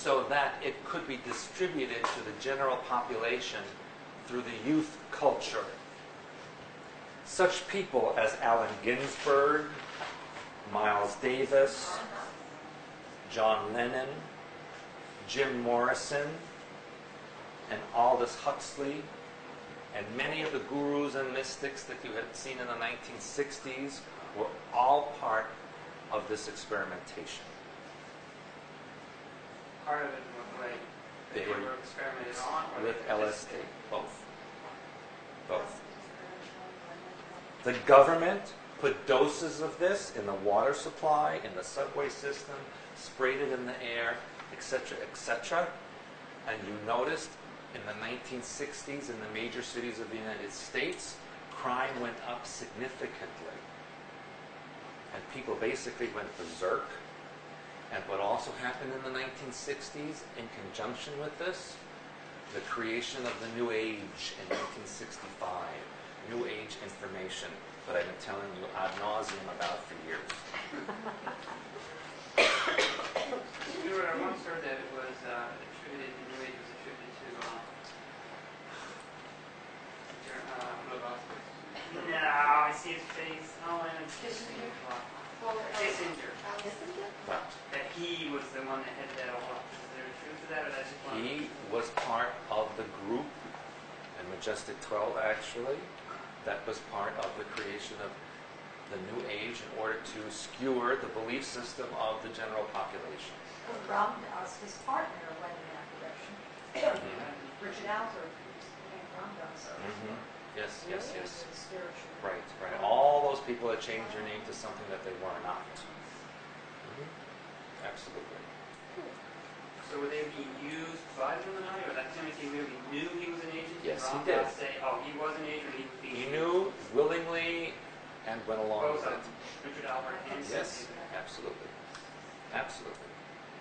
so that it could be distributed to the general population through the youth culture. Such people as Allen Ginsberg, Miles Davis, John Lennon, Jim Morrison, and Aldous Huxley, and many of the gurus and mystics that you had seen in the 1960s were all part of this experimentation. Part of it in what way? They were experimented on? With LSD, both. Both. The government put doses of this in the water supply, in the subway system, sprayed it in the air, etc., etc. And you noticed in the 1960s in the major cities of the United States, crime went up significantly. And people basically went berserk. And what also happened in the 1960s in conjunction with this, the creation of the New Age in 1965, New Age information that I've been telling you ad nauseum about for years. I once heard that it was attributed, the New Age was attributed to no, I see his face. Oh, and Kissinger. Kissinger. That he was the one that headed that all up. Is there a truth to that, or that's just one? He was part of the group, and Majestic 12 actually, that was part of the creation of the New Age in order to skewer the belief system of the general population. Well, Ramdas, his partner, went in that direction. Richard Alpert, Ramdas. Yes, yes, yes. Spiritual. Right, right. All those people that changed their name to something that they were not. Absolutely. So were they being used by the Illuminati, or that Timothy really knew he was an agent? Yes, he did. did. Say, oh, he was an agent, he was being He used. knew willingly and went along Both with of it. them, Richard Alpert and Yes, Timothy. absolutely. Absolutely.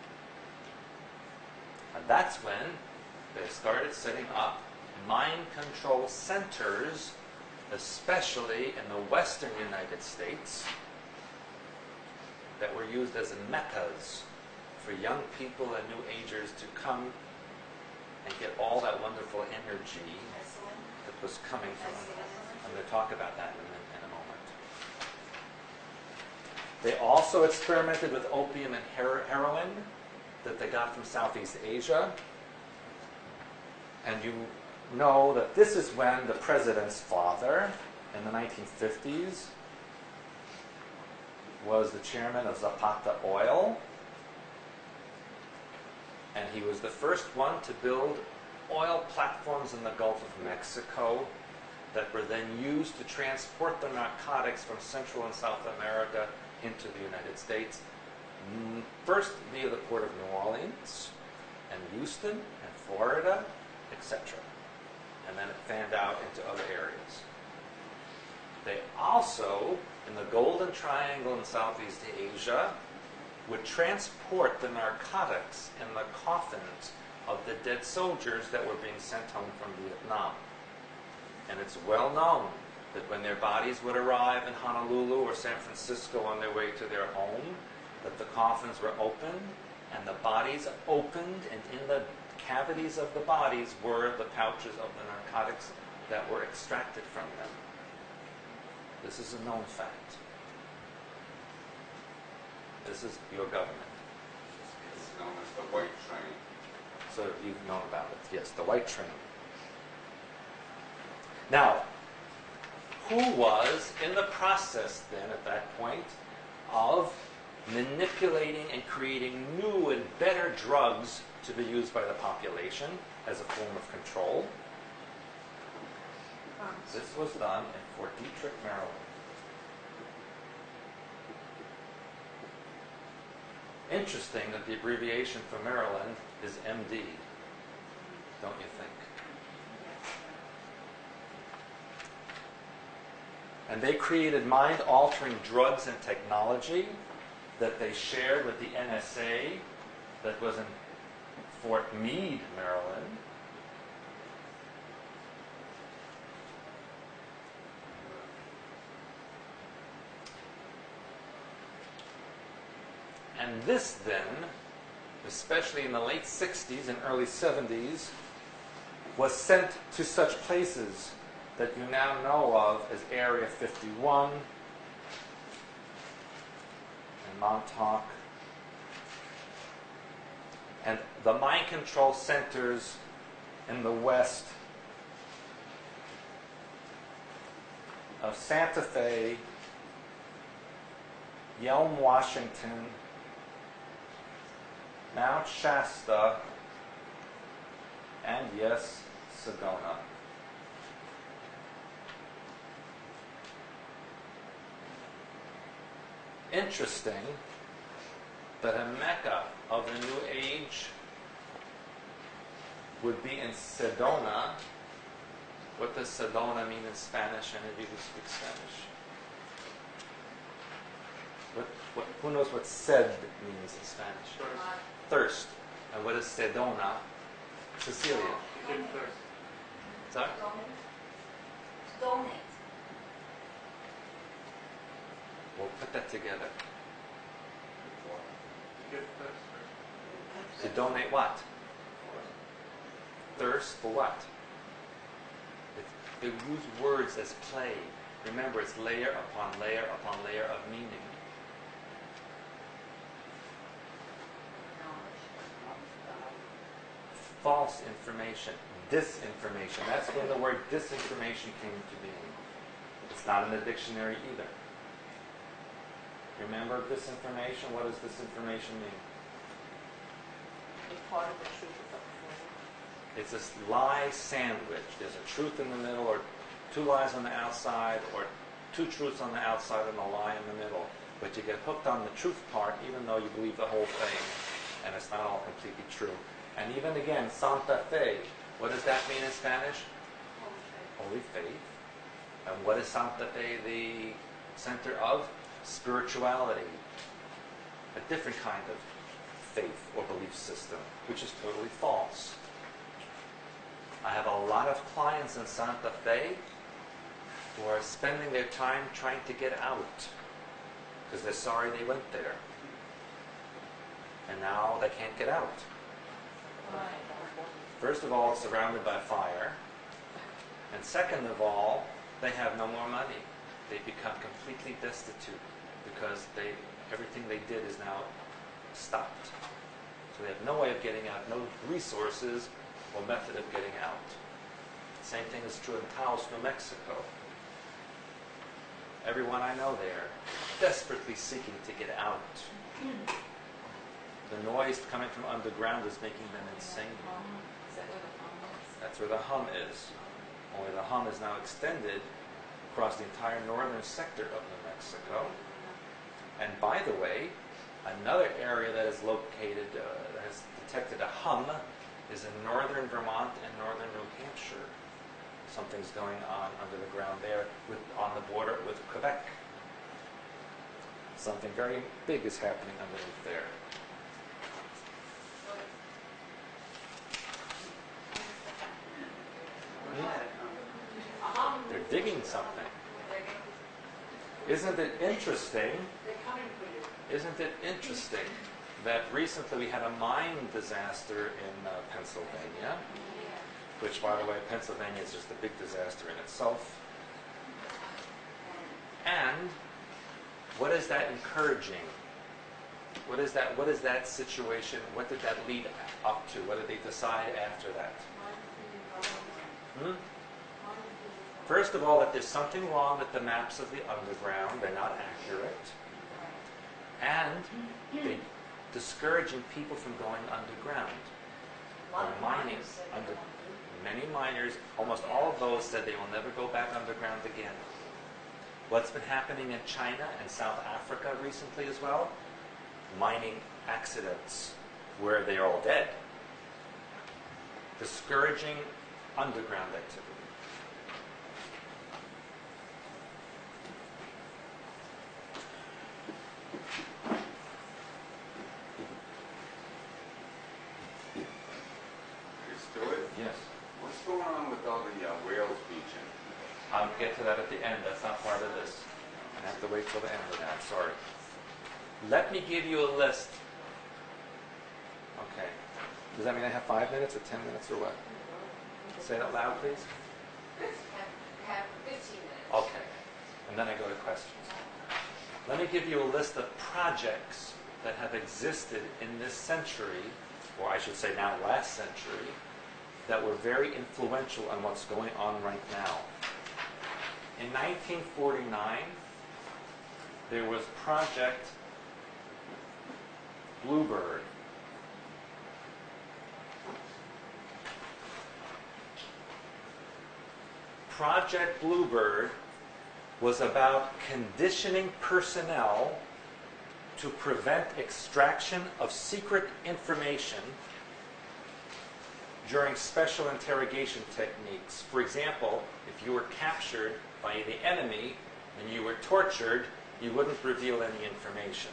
And that's when they started setting up mind control centers, especially in the western United States, that were used as meccas for young people and New Agers to come and get all that wonderful energy that was coming from. I'm going to talk about that in a moment. They also experimented with opium and heroin that they got from Southeast Asia. And you know that this is when the president's father, in the 1950s, was the chairman of Zapata Oil. And he was the first one to build oil platforms in the Gulf of Mexico that were then used to transport the narcotics from Central and South America into the United States. First via the port of New Orleans and Houston and Florida, etc. And then it fanned out into other areas. They also, in the Golden Triangle in Southeast Asia, would transport the narcotics in the coffins of the dead soldiers that were being sent home from Vietnam. And it's well known that when their bodies would arrive in Honolulu or San Francisco on their way to their home, that the coffins were opened, and the bodies opened, and in the cavities of the bodies were the pouches of the narcotics that were extracted from them. This is a known fact. This is your government. It's known as the White Train. So you've known about it. Yes, the White Train. Now, who was in the process then at that point of manipulating and creating new and better drugs to be used by the population as a form of control? This was done in Fort Detrick, Maryland. Interesting that the abbreviation for Maryland is MD, don't you think? And they created mind-altering drugs and technology that they shared with the NSA that was in Fort Meade, Maryland. And this then especially in the late 60s and early 70s, was sent to such places that you now know of as Area 51 and Montauk, and the mind control centers in the west of Santa Fe, Yelm, Washington, Mount Shasta, and yes, Sedona. Interesting that a Mecca of the New Age would be in Sedona. What does Sedona mean in Spanish? Any of you who speak Spanish? Who knows what sed means in Spanish? Thirst. And what is Sedona? Cecilia. Sorry? Donate. We'll put that together. To donate what? Thirst for what? They use words as play. Remember, it's layer upon layer upon layer of meaning. False information, disinformation. That's when the word disinformation came into being. It's not in the dictionary either. Remember disinformation? What does disinformation mean? Part of the truth is up for It's this lie sandwich. There's a truth in the middle, or two lies on the outside, or two truths on the outside and a lie in the middle. But you get hooked on the truth part, even though you believe the whole thing, and it's not all completely true. And even again, Santa Fe, what does that mean in Spanish? Holy faith. And what is Santa Fe the center of? Spirituality. A different kind of faith or belief system, which is totally false. I have a lot of clients in Santa Fe who are spending their time trying to get out because they're sorry they went there. And now they can't get out. First of all, it's surrounded by fire. And second of all, they have no more money. They become completely destitute because everything they did is now stopped. So they have no way of getting out, no resources or method of getting out. Same thing is true in Taos, New Mexico. Everyone I know there, desperately seeking to get out. The noise coming from underground is making them insane. Is that where the hum is? That's where the hum is. Only the hum is now extended across the entire northern sector of New Mexico. And by the way, another area that is located, that has detected a hum, is in northern Vermont and northern New Hampshire. Something's going on under the ground there on the border with Quebec. Something very big is happening underneath there. They're digging something. Isn't it interesting? Isn't it interesting that recently we had a mine disaster in Pennsylvania, which, by the way, Pennsylvania is just a big disaster in itself. And what is that encouraging? What is that situation? What did that lead up to? What did they decide after that? First of all, that there's something wrong with the maps of the underground. They're not accurate. And they're discouraging people from going underground. Or mining. Many miners, almost all of those said they will never go back underground again. What's been happening in China and South Africa recently as well? Mining accidents where they're all dead. Discouraging underground activity. Yes. What's going on with all the whales beaching? I'll get to that at the end. That's not part of this. I have to wait till the end of that. Sorry. Let me give you a list. Okay. Does that mean I have 5 minutes or 10 minutes or what? Say it out loud, please. Have 15 minutes. Okay. And then I go to questions. Let me give you a list of projects that have existed in this century, or I should say now last century, that were very influential on what's going on right now. In 1949, there was Project Bluebird. Project Bluebird was about conditioning personnel to prevent extraction of secret information during special interrogation techniques. For example, if you were captured by the enemy and you were tortured, you wouldn't reveal any information.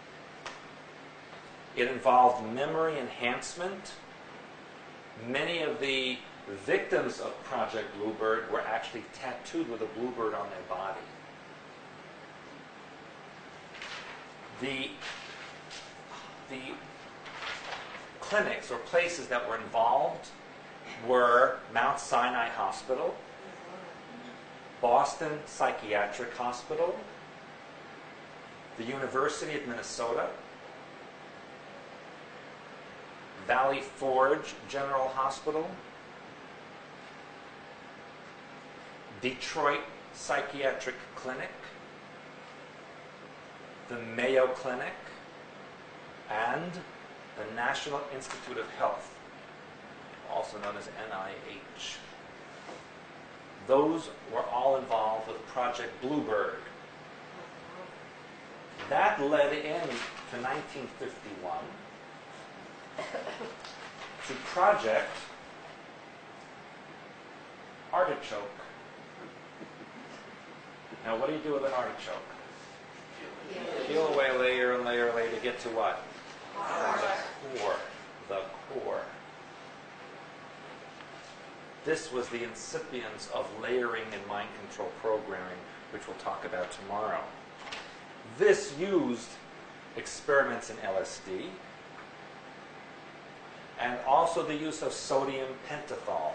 It involved memory enhancement. Many of the victims of Project Bluebird were actually tattooed with a bluebird on their body. The clinics or places that were involved were Mount Sinai Hospital, Boston Psychiatric Hospital, the University of Minnesota, Valley Forge General Hospital, Detroit Psychiatric Clinic, the Mayo Clinic, and the National Institute of Health, also known as NIH. Those were all involved with Project Bluebird. That led into 1951 to Project Artichoke. Now, what do you do with an artichoke? Peel away layer and layer and layer to get to what? The core. The core. This was the incipience of layering and mind control programming, which we'll talk about tomorrow. This used experiments in LSD and also the use of sodium pentothal,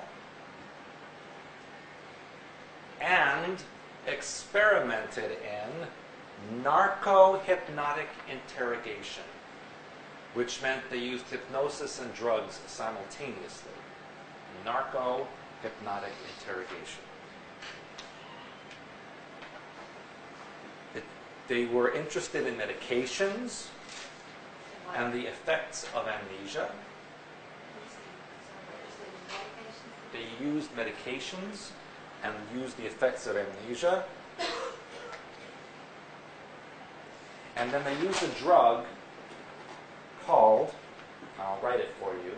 and experimented in narco-hypnotic interrogation, which meant they used hypnosis and drugs simultaneously. Narco-hypnotic interrogation. They were interested in medications and the effects of amnesia. They used medications and used the effects of amnesia. And then they used a drug called, I'll write it for you,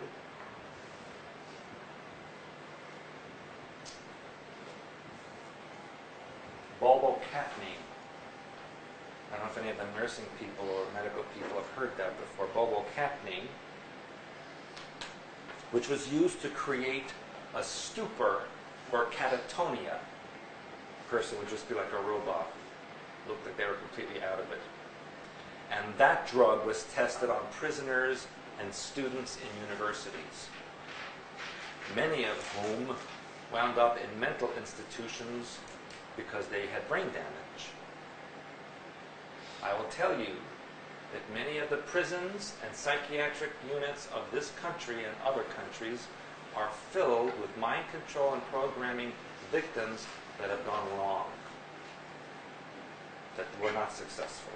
bulbocapnine. I don't know if any of the nursing people or medical people have heard that before. Bulbocapnine, which was used to create a stupor or catatonia. The person would just be like a robot. Looked like they were completely out of it. And that drug was tested on prisoners and students in universities, many of whom wound up in mental institutions because they had brain damage. I will tell you that many of the prisons and psychiatric units of this country and other countries are filled with mind control and programming victims that have gone wrong, that were not successful.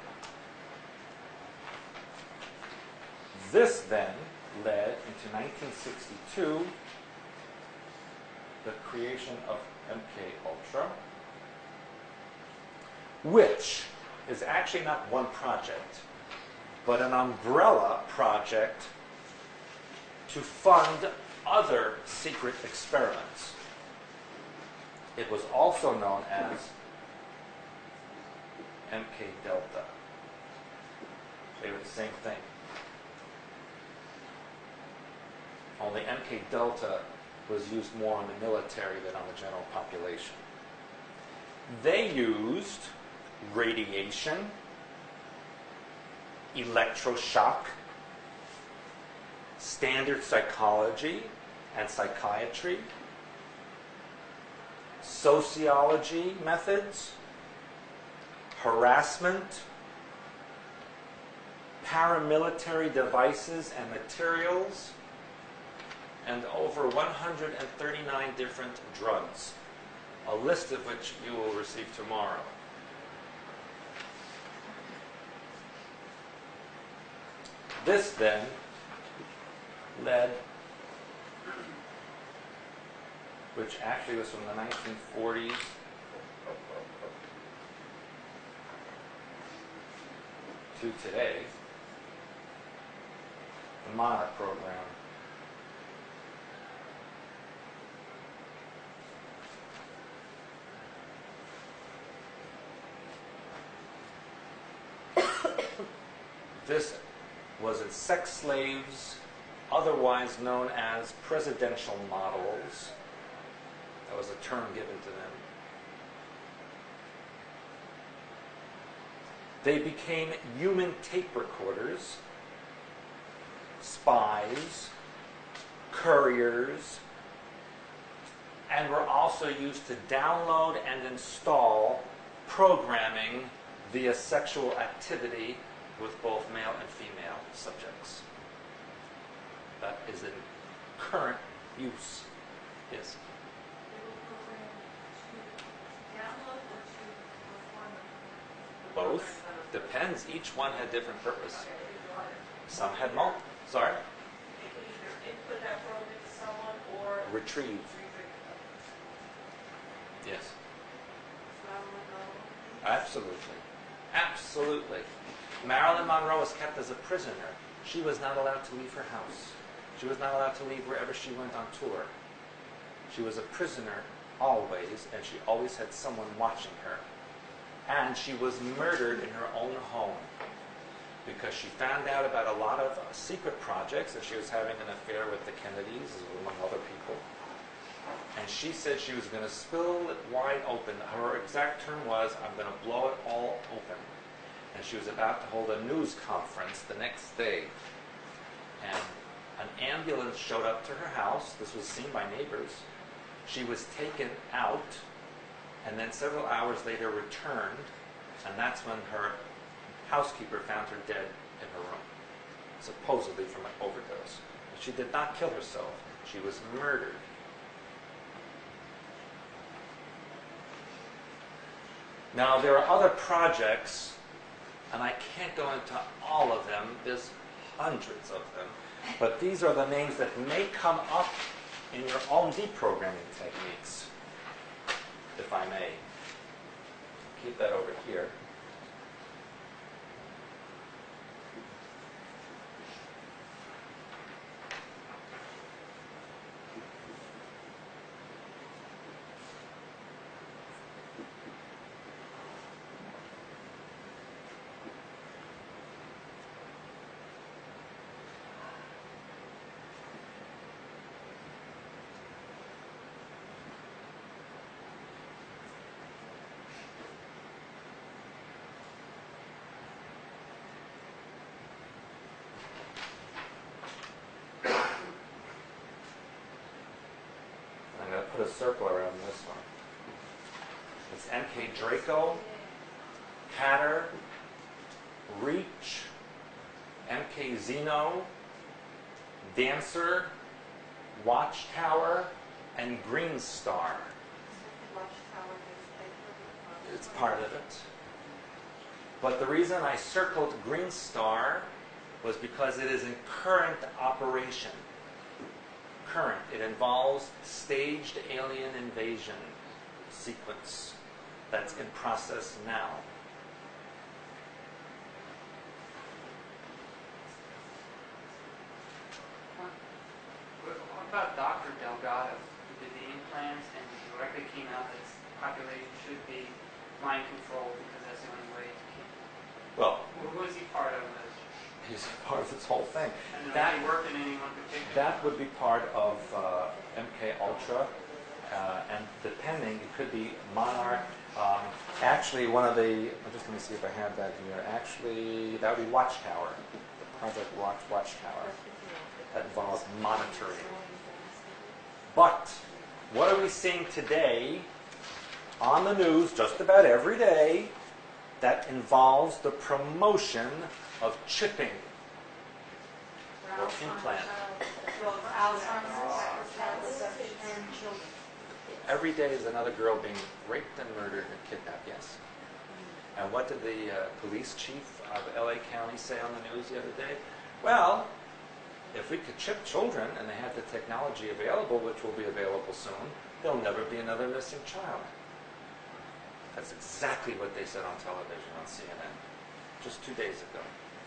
This then led into 1962, the creation of MKUltra, which is actually not one project, but an umbrella project to fund other secret experiments. It was also known as MK Delta. They were the same thing. Only MK Delta was used more on the military than on the general population. They used radiation, electroshock, standard psychology and psychiatry, sociology methods, harassment, paramilitary devices and materials, and over 139 different drugs, a list of which you will receive tomorrow. This then led, which actually was from the 1940s to today, the Monarch program. This was in sex slaves, otherwise known as presidential models. That was a term given to them. They became human tape recorders, spies, couriers, and were also used to download and install programming via sexual activity with both male and female subjects. That is in current use. Yes? Both. Depends. Each one had different purpose. Some had multiple. Sorry? Input that program into someone or Retrieve. Yes. Absolutely. Absolutely. Marilyn Monroe was kept as a prisoner. She was not allowed to leave her house. She was not allowed to leave wherever she went on tour. She was a prisoner always, and she always had someone watching her. And she was murdered in her own home because she found out about a lot of secret projects, and she was having an affair with the Kennedys, among other people. And she said she was going to spill it wide open. Her exact term was, I'm going to blow it all open. And she was about to hold a news conference the next day. And an ambulance showed up to her house. This was seen by neighbors. She was taken out, and then several hours later returned, and that's when her housekeeper found her dead in her room, supposedly from an overdose. But she did not kill herself. She was murdered. Now, there are other projects, and I can't go into all of them. There's hundreds of them. But these are the names that may come up in your own deprogramming techniques, if I may. Keep that over here. I'm going to put a circle around this one. It's MK Draco, Hatter, Reach, MK Xeno, Dancer, Watchtower, and Green Star. It's part of it. But the reason I circled Green Star was because it is in current operation. Current. It involves staged alien invasion sequence that's in process now. What about Dr. Delgado, who did the implants and directly came out that the population should be mind controlled because that's the only way to keep them? Well, Who was he part of this? he's part of this whole thing. And That did he work in anyone particular? That would be part of MK Ultra, and depending, it could be Monarch. Actually, one of the, just let me see if I have that here. Actually, that would be Watchtower, the Project Watchtower. that involves monitoring. But what are we seeing today on the news just about every day that involves the promotion of chipping or implant? Alzheimer's and children. Every day is another girl being raped and murdered and kidnapped, yes. And what did the police chief of LA County say on the news the other day? Well, if we could chip children and they have the technology available, which will be available soon, there'll never be another missing child. That's exactly what they said on television on CNN just 2 days ago.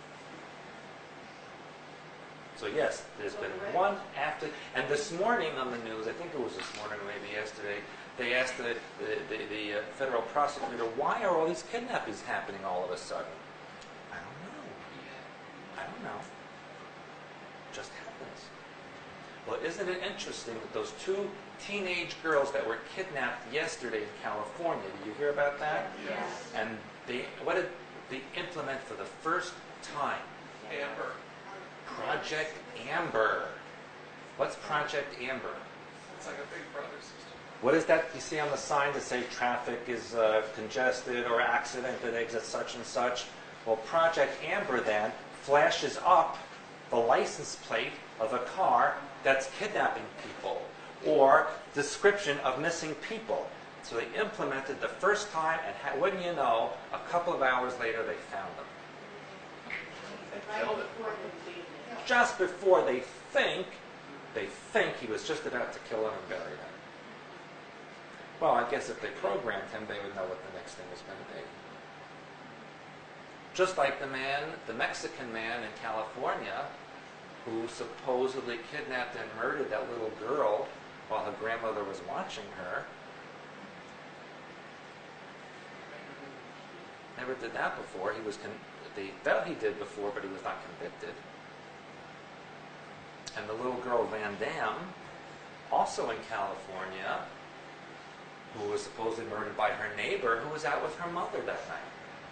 So yes, there's been one after, and this morning on the news, I think it was this morning or maybe yesterday, they asked the federal prosecutor, why are all these kidnappings happening all of a sudden? I don't know. Just happens. Well, isn't it interesting that those two teenage girls that were kidnapped yesterday in California, did you hear about that? Yes. And what did they implement for the first time? Amber. Project Amber. What's Project Amber? It's like a big brother system. What is that you see on the sign to say traffic is congested or accident exit such and such? Well, Project Amber then flashes up the license plate of a car that's kidnapping people or description of missing people. So they implemented the first time, and wouldn't you know, a couple of hours later they found them. Just before they think he was just about to kill him and bury him. Well, I guess if they programmed him, they would know what the next thing was going to be. Just like the Mexican man in California, who supposedly kidnapped and murdered that little girl while her grandmother was watching her. Never did that before. They felt he did before, but he was not convicted. And the little girl Van Dam, also in California, who was supposedly murdered by her neighbor, who was out with her mother that night.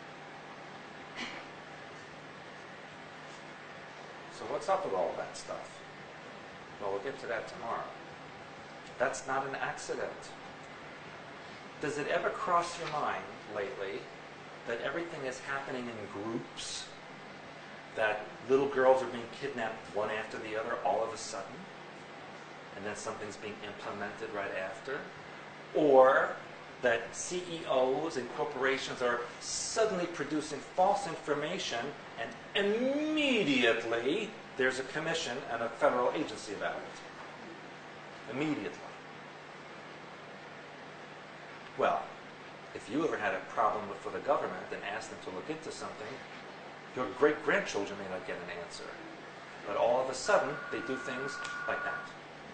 So what's up with all that stuff? Well, we'll get to that tomorrow. That's not an accident. Does it ever cross your mind lately that everything is happening in groups? That little girls are being kidnapped one after the other all of a sudden? And then something's being implemented right after? Or that CEOs and corporations are suddenly producing false information and immediately there's a commission and a federal agency about it. Immediately. Well, if you ever had a problem for the government and asked them to look into something, your great-grandchildren may not get an answer. But all of a sudden, they do things like that.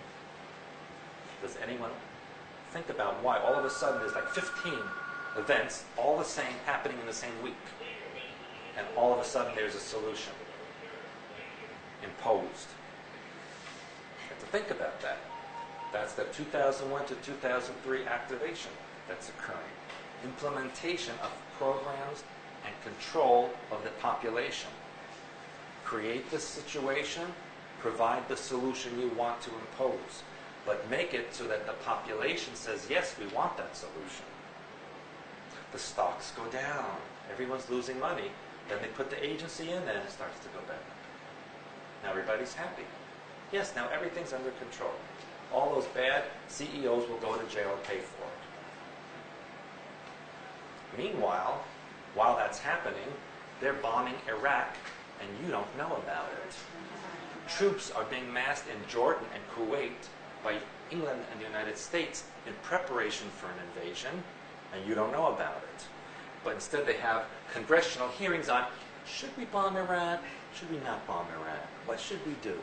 Does anyone think about why all of a sudden there's like 15 events, all the same, happening in the same week? And all of a sudden there's a solution imposed. You have to think about that. That's the 2001 to 2003 activation that's occurring. Implementation of programs and control of the population. Create the situation, provide the solution you want to impose, but make it so that the population says, yes, we want that solution. The stocks go down. Everyone's losing money. Then they put the agency in, and it starts to go better. Now everybody's happy. Yes, now everything's under control. All those bad CEOs will go to jail and pay for it. Meanwhile, while that's happening, they're bombing Iraq, and you don't know about it. Troops are being massed in Jordan and Kuwait by England and the United States in preparation for an invasion, and you don't know about it. But instead they have congressional hearings on, should we bomb Iraq? Should we not bomb Iraq? What should we do?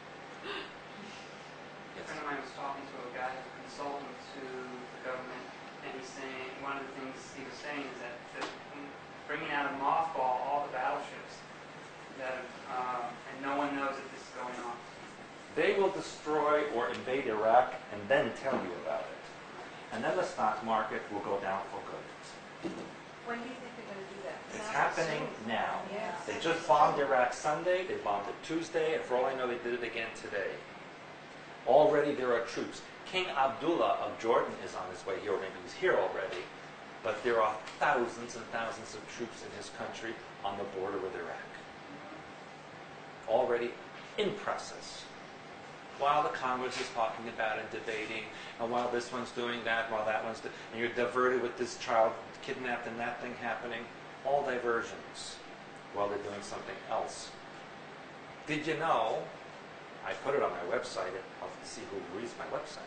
A friend of mine was talking to a guy who's a consultant to the government, and he's saying, one of the things he was saying is that bringing out of mothball all the battleships, and no one knows that this is going on. They will destroy or invade Iraq and then tell you about it. And then the stock market will go down for good. When do you think they're going to do that? It's Sounds happening soon. now. Yeah. They just bombed Iraq Sunday, they bombed it Tuesday, and for all I know, they did it again today. Already there are troops. King Abdullah of Jordan is on his way here, or maybe he's here already, but there are thousands and thousands of troops in his country on the border with Iraq. Already in process. While the Congress is talking about and debating, and while this one's doing that, while that one's doing, and you're diverted with this child kidnapped and that thing happening, all diversions, while they're doing something else. Did you know, I put it on my website, I'll see who reads my website.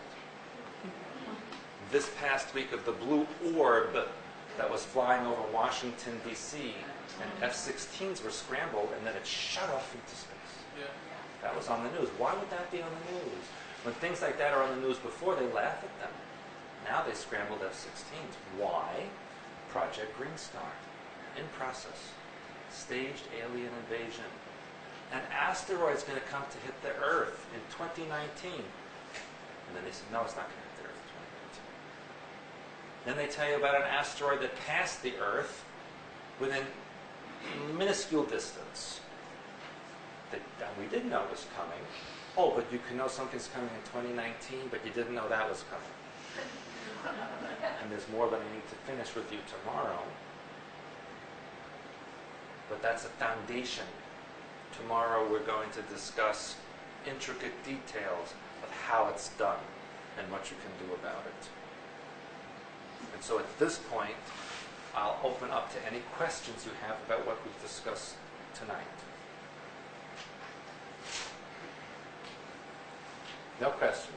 This past week of the blue orb that was flying over Washington, D.C., and F-16s were scrambled, and then it shot off into space. That was on the news. Why would that be on the news? When things like that are on the news before, they laugh at them. Now they scrambled F-16s. Why? Project Green Star. In process. Staged alien invasion. An asteroid's going to come to hit the Earth in 2019. And then they said, no, it's not going to hit the Earth in 2019. Then they tell you about an asteroid that passed the Earth within minuscule distance. That we didn't know was coming. Oh, but you can know something's coming in 2019, but you didn't know that was coming. And there's more that I need to finish with you tomorrow. But that's a foundation. Tomorrow we're going to discuss intricate details of how it's done and what you can do about it. And so at this point, I'll open up to any questions you have about what we've discussed tonight. No questions.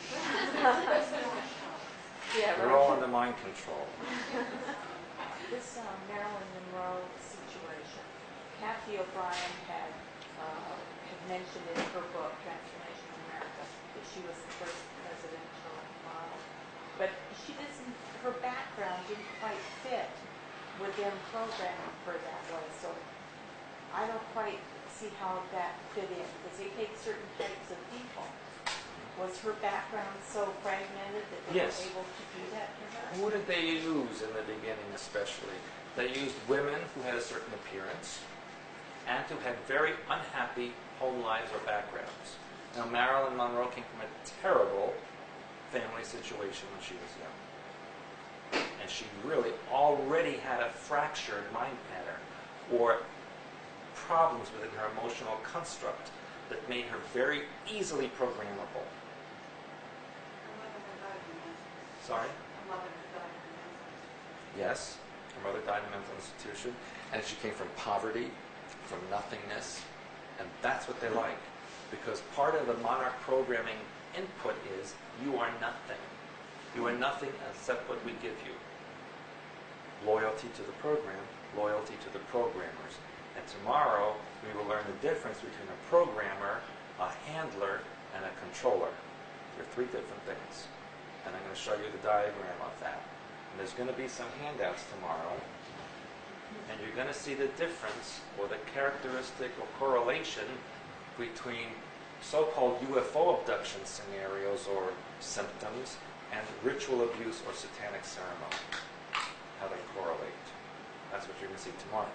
Yeah, We're all under mind control. This Marilyn Monroe situation, Kathy O'Brien had mentioned in her book, Transformation of America, that she was the first presidential model. But she doesn't, her background didn't quite fit with them programming her that way. So I don't quite see how that fit in, because they take certain types of people. Was her background so fragmented that they Yes. were able to do that to her? Who did they use in the beginning especially? They used women who had a certain appearance and who had very unhappy home lives or backgrounds. Now, Marilyn Monroe came from a terrible family situation when she was young. And she really already had a fractured mind pattern or problems within her emotional construct that made her very easily programmable. Sorry? Yes, her mother died in a mental institution, and she came from poverty, from nothingness, and that's what they like. Because part of the monarch programming input is, you are nothing. You are nothing except what we give you. Loyalty to the program, loyalty to the programmers. And tomorrow, we will learn the difference between a programmer, a handler, and a controller. They're three different things. And I'm going to show you the diagram of that. And there's going to be some handouts tomorrow. And you're going to see the difference, or the characteristic or correlation between so-called UFO abduction scenarios or symptoms and ritual abuse or satanic ceremony. How they correlate. That's what you're going to see tomorrow.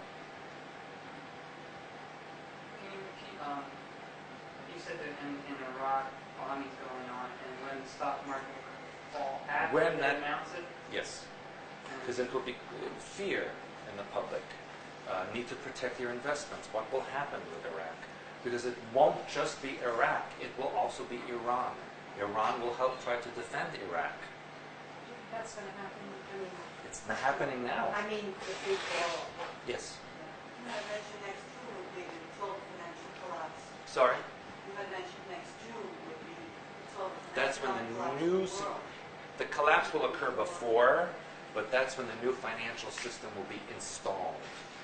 Can you repeat, you said that in Iraq, bombings going on, and when the stock market will fall after When they that- announce it? Yes. And- Because it will be fear in the public. Need to protect your investments. What will happen with Iraq? Because it won't just be Iraq. It will also be Iran. Iran will help try to defend Iraq. That's going to happen, It's not happening now. I mean, if we fall. Yes. You had mentioned next June would be the total financial collapse. Sorry? You had mentioned next June would be the total That's financial when the collapse news- of the world. The collapse will occur before, but that's when the new financial system will be installed.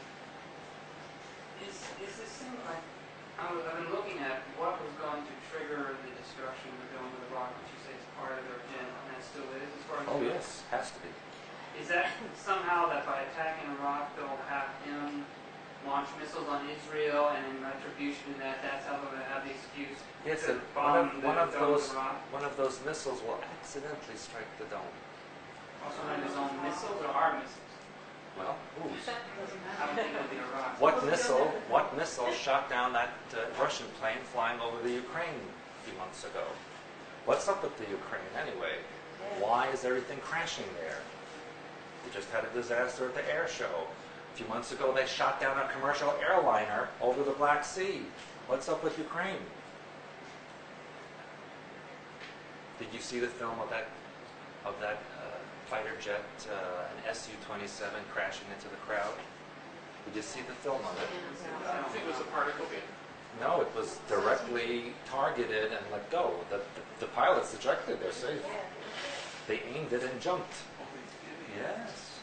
Is this thing like, I've been looking at what was going to trigger the destruction of the Dome of the Rock, which you say is part of their agenda, and that still is as far as Oh you know? yes, has to be. Is that somehow that by attacking Iraq, they'll have him launch missiles on Israel, and in retribution to that, that's how they'll have the excuse Yes, to and bomb one of the Dome those of the Rock? one of those missiles will accidentally strike the dome. Also known as on missiles or our missiles? Well, whose? Doesn't I would matter. think it would be Iraq. What missile shot down that Russian plane flying over the Ukraine a few months ago? What's up with the Ukraine anyway? Why is everything crashing there? We just had a disaster at the air show. A few months ago, they shot down a commercial airliner over the Black Sea. What's up with Ukraine? Did you see the film of that fighter jet, an Su-27 crashing into the crowd? Did you see the film of it? I don't think it was a particle beam. No, it was directly targeted and let go. The pilots ejected, they're safe. They aimed it and jumped. Yes.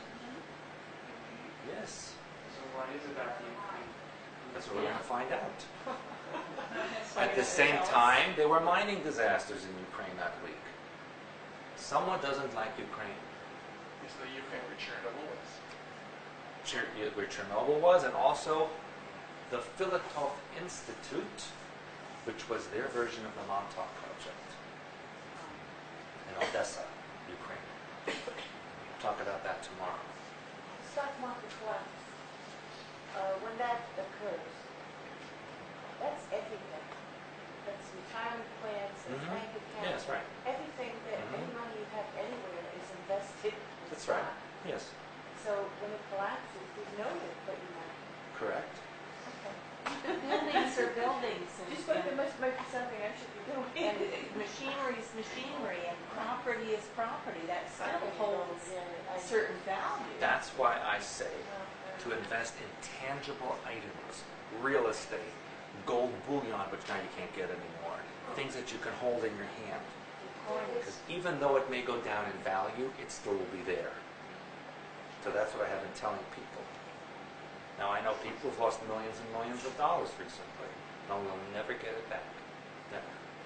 Yes. So what is it about the Ukraine? That's what we're going to find out. At the same time, there were mining disasters in Ukraine that week. Someone doesn't like Ukraine. Is the Ukraine where Chernobyl was? Where Chernobyl was, and also the Filatov Institute, which was their version of the Montauk Project in Odessa, Ukraine. We'll talk about that tomorrow. Stock market collapse, when that occurs, that's everything. That's retirement plans, that's Mhm. bank accounts. Yes, right. Everything that, Mhm. any money you have anywhere is invested in That's right. stock. Yes, So when it collapses, there's no way to put your money. correct. Okay. Buildings are buildings, Just like there and must might be something I should be doing. machinery is machinery, and property is property. That I still don't holds know, yeah, a certain value. That's why I say to invest in tangible items, real estate, gold bullion, which now you can't get anymore, things that you can hold in your hand. Because even though it may go down in value, it still will be there. So that's what I have been telling people. Now I know people who've lost millions and millions of dollars recently. No, we'll never get it back. Never.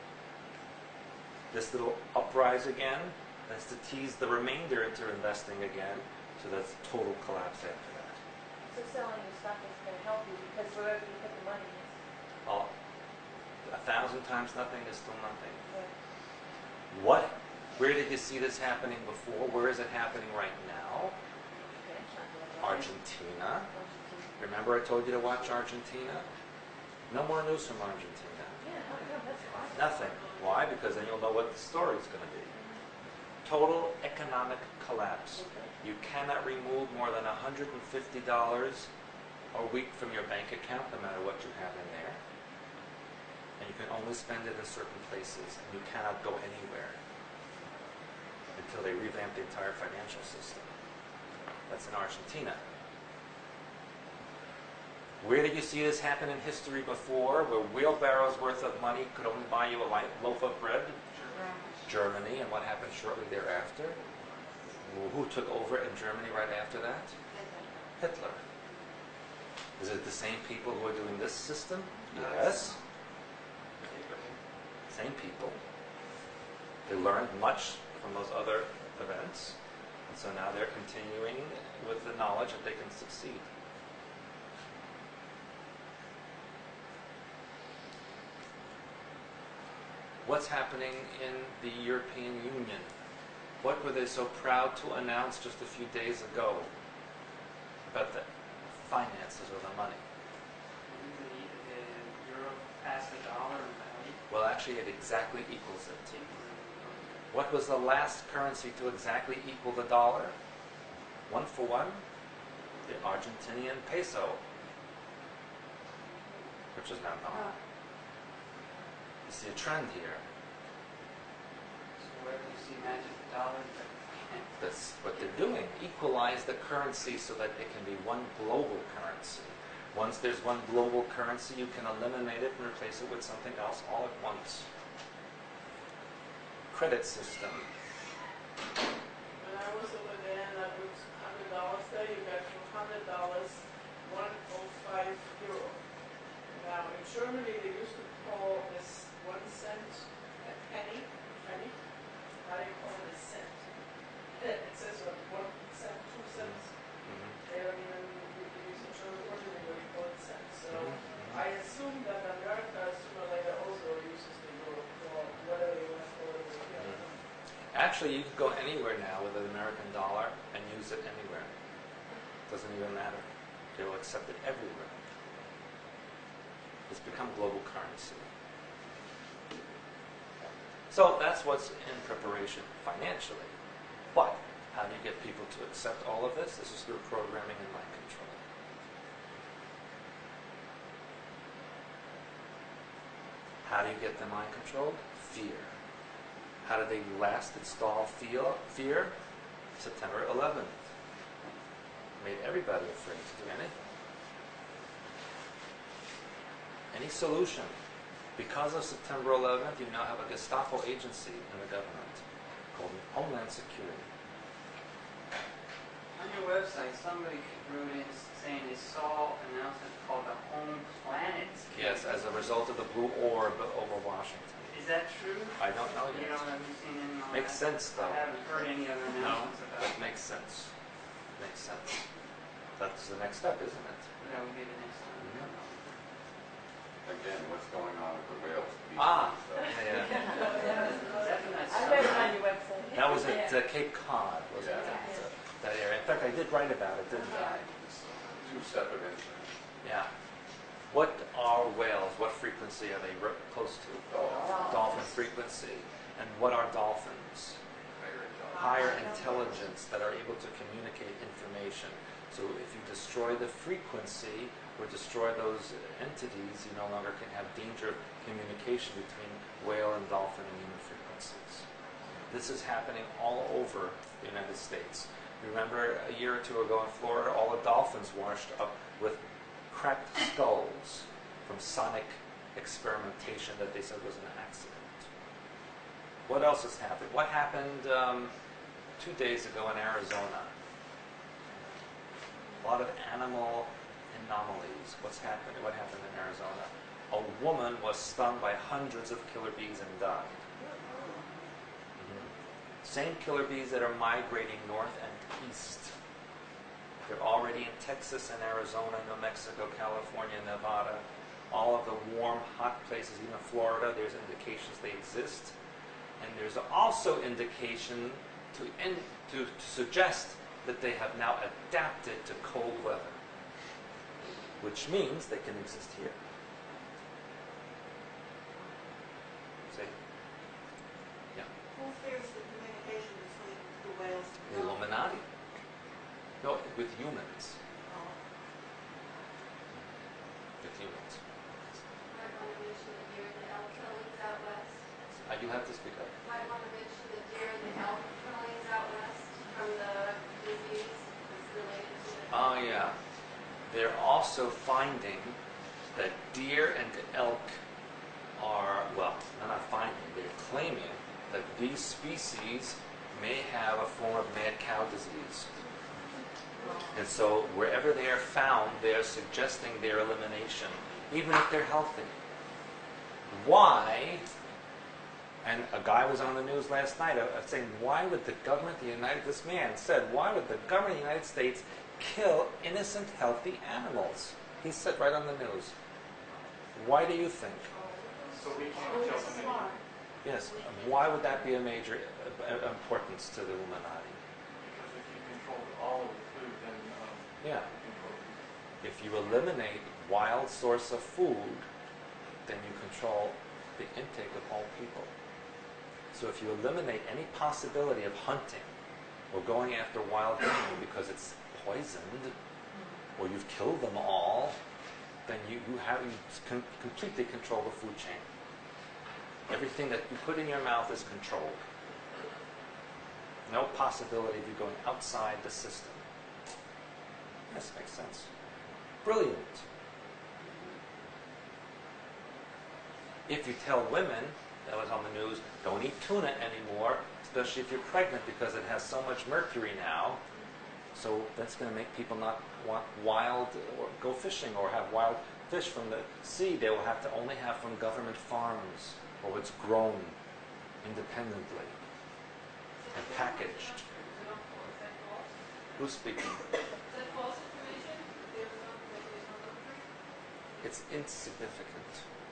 This little uprise again, that's to tease the remainder into investing again, so that's total collapse after that. So selling your stock is going to help you because wherever you put the money is. Oh, 1,000 times nothing is still nothing. Yeah. What? Where did you see this happening before? Where is it happening right now? Okay, it's not gonna go. Argentina. Remember I told you to watch Argentina? No more news from Argentina. Yeah, no, that's fine. Nothing. Why? Because then you'll know what the story's going to be. Total economic collapse. You cannot remove more than $150 a week from your bank account, no matter what you have in there. And you can only spend it in certain places, and you cannot go anywhere until they revamp the entire financial system. That's in Argentina. Where did you see this happen in history before, where wheelbarrows worth of money could only buy you a loaf of bread? Germany, and what happened shortly thereafter? Who took over in Germany right after that? Hitler. Is it the same people who are doing this system? Yes. Same people. They learned much from those other events, and so now they're continuing with the knowledge that they can succeed. What's happening in the European Union? What were they so proud to announce just a few days ago about the finances or the money? The euro passed the dollar in value. Well, actually, it exactly equals it. What was the last currency to exactly equal the dollar? One for one, the Argentinian peso, which is now gone. You see a trend here. So wherever you see magic dollars, That's what they're doing. Equalize the currency so that it can be one global currency. Once there's one global currency, you can eliminate it and replace it with something else all at once. Credit system. When I was over there and I put $100 there, you got $100, 105 euro. Now in Germany they used to call this 1 cent a penny. Now they call it a cent. It says 1 cent, 2 cents. Mhm. They don't even use the German word anymore, they call it cents. So Mhm. I assume that America sooner or later also uses the euro for whatever you want to call it. Actually, you can go anywhere now with an American dollar and use it anywhere. Doesn't even matter. They will accept it everywhere. It's become global currency. So that's what's in preparation financially. But how do you get people to accept all of this? This is through programming and mind control. How do you get them mind controlled? Fear. How did they last install fear? September 11th. Made everybody afraid to do anything. Any solution? Because of September 11th, you now have a Gestapo agency in the government called Homeland Security. On your website, somebody wrote in saying they saw an announcement called the Home Planet. Yes, as a result of the blue orb over Washington. Is that true? I don't know You yet. know, have you seen any on Makes that? sense, though. I haven't heard any other No, announcements about it. makes sense. Makes sense. That's the next step, isn't it? That would be the next time. Again, what's going on with the whales species Ah, and stuff. yeah. That's I read it on your website. That was at Cape Cod, wasn't it? Yeah. That area. In fact, I did write about it, didn't I? It's two separate incidents. Yeah. What are whales? What frequency are they close to? Dolphin frequency. And what are dolphins? Higher intelligence that are able to communicate information. So if you destroy the frequency or destroy those entities, you no longer can have danger of communication between whale and dolphin and human frequencies. This is happening all over the United States. Remember a year or two ago in Florida, all the dolphins washed up with cracked skulls from sonic experimentation that they said was an accident. What else has happened? What happened 2 days ago in Arizona? A lot of animal anomalies. What happened in Arizona? A woman was stung by hundreds of killer bees and died. Same killer bees that are migrating north and east. They're already in Texas and Arizona, New Mexico, California, Nevada, all of the warm, hot places, even Florida. There's indications they exist. And there's also indication to suggest that they have now adapted to cold weather, which means they can exist here. See? Yeah. Who fears the communication between the whales and The Illuminati. No, with humans. With humans. Might want to mention the deer and the elk killings out west. I do have to speak up. Might want to mention the deer and the elk killings out west from the disease that's related to it. Oh, yeah. They're also finding that deer and elk are, well, they're not finding, they're claiming that these species may have a form of mad cow disease. And so wherever they are found, they are suggesting their elimination, even if they're healthy. Why? And a guy was on the news last night saying, why would the government, this man said, why would the government of the United States kill innocent, healthy animals? He said right on the news. Why do you think? So we can't kill them anymore. Yes, why would that be a major importance to the Illuminati? Because if you control all of the food, then Yeah. you control If you eliminate wild source of food, then you control the intake of all people. So if you eliminate any possibility of hunting or going after wild game because it's poisoned or you've killed them all, then you completely control the food chain. Everything that you put in your mouth is controlled. No possibility of you going outside the system. Yes, makes sense. Brilliant. If you tell women, that was on the news, don't eat tuna anymore, especially if you're pregnant because it has so much mercury now, so that's going to make people not want wild or go fishing or have wild fish from the sea. They will have to only have from government farms or what's grown independently and packaged. Who's speaking? It's insignificant.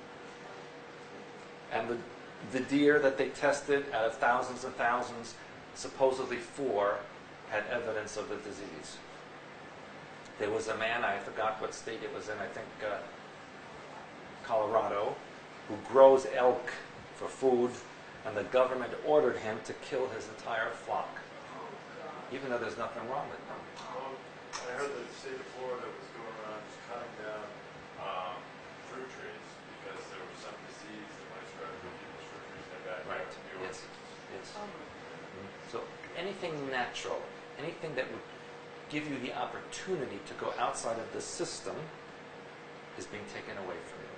And the deer that they tested out of thousands and thousands, supposedly 4 had evidence of the disease. There was a man, I forgot what state it was in, I think Colorado, who grows elk for food, and the government ordered him to kill his entire flock, even though there's nothing wrong with them. Well, I heard that the state of Florida was going around just cutting down fruit trees because there was some disease that might spread from people's fruit trees in their backyard. Right. New York. Yes. Yes. So anything natural, anything that would give you the opportunity to go outside of the system is being taken away from you.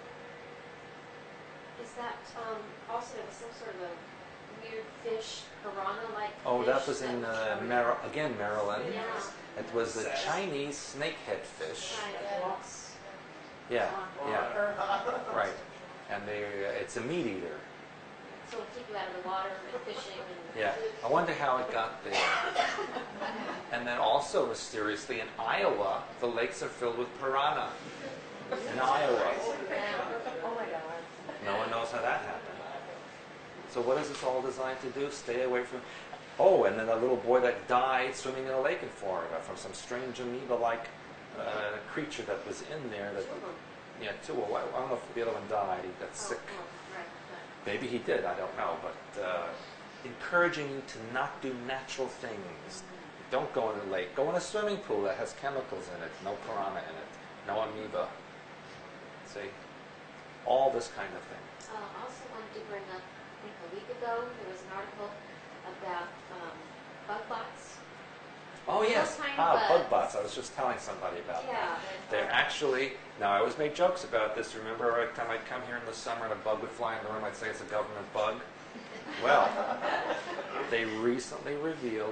Is that, also there was some sort of a weird fish, piranha-like fish? Oh, that was in that was Maryland. Yeah. It was a Chinese snakehead fish. Kind of. Yeah, yeah, right. And it's a meat eater. So it'll keep you out of the water and fishing and... Yeah, I wonder how it got there. And then also, mysteriously, in Iowa, the lakes are filled with piranha. In Iowa. Oh my God. No one knows how that happened. So what is this all designed to do? Stay away from... Oh, and then a little boy that died swimming in a lake in Florida from some strange amoeba-like creature that was in there. That, yeah, two. Well, I don't know if the other one died. He got sick. Right. Maybe he did, I don't know, but encouraging you to not do natural things. Don't go in a lake. Go in a swimming pool that has chemicals in it, no piranha in it, no amoeba. See? All this kind of thing. I also wanted to bring up, I think a week ago, there was an article about bug bots. Oh yes, What kind of bug bugs? bots. I was just telling somebody about that. Yeah. They're actually, now I always make jokes about this. Remember every time I'd come here in the summer and a bug would fly in the room, I'd say it's a government bug? Well, they recently revealed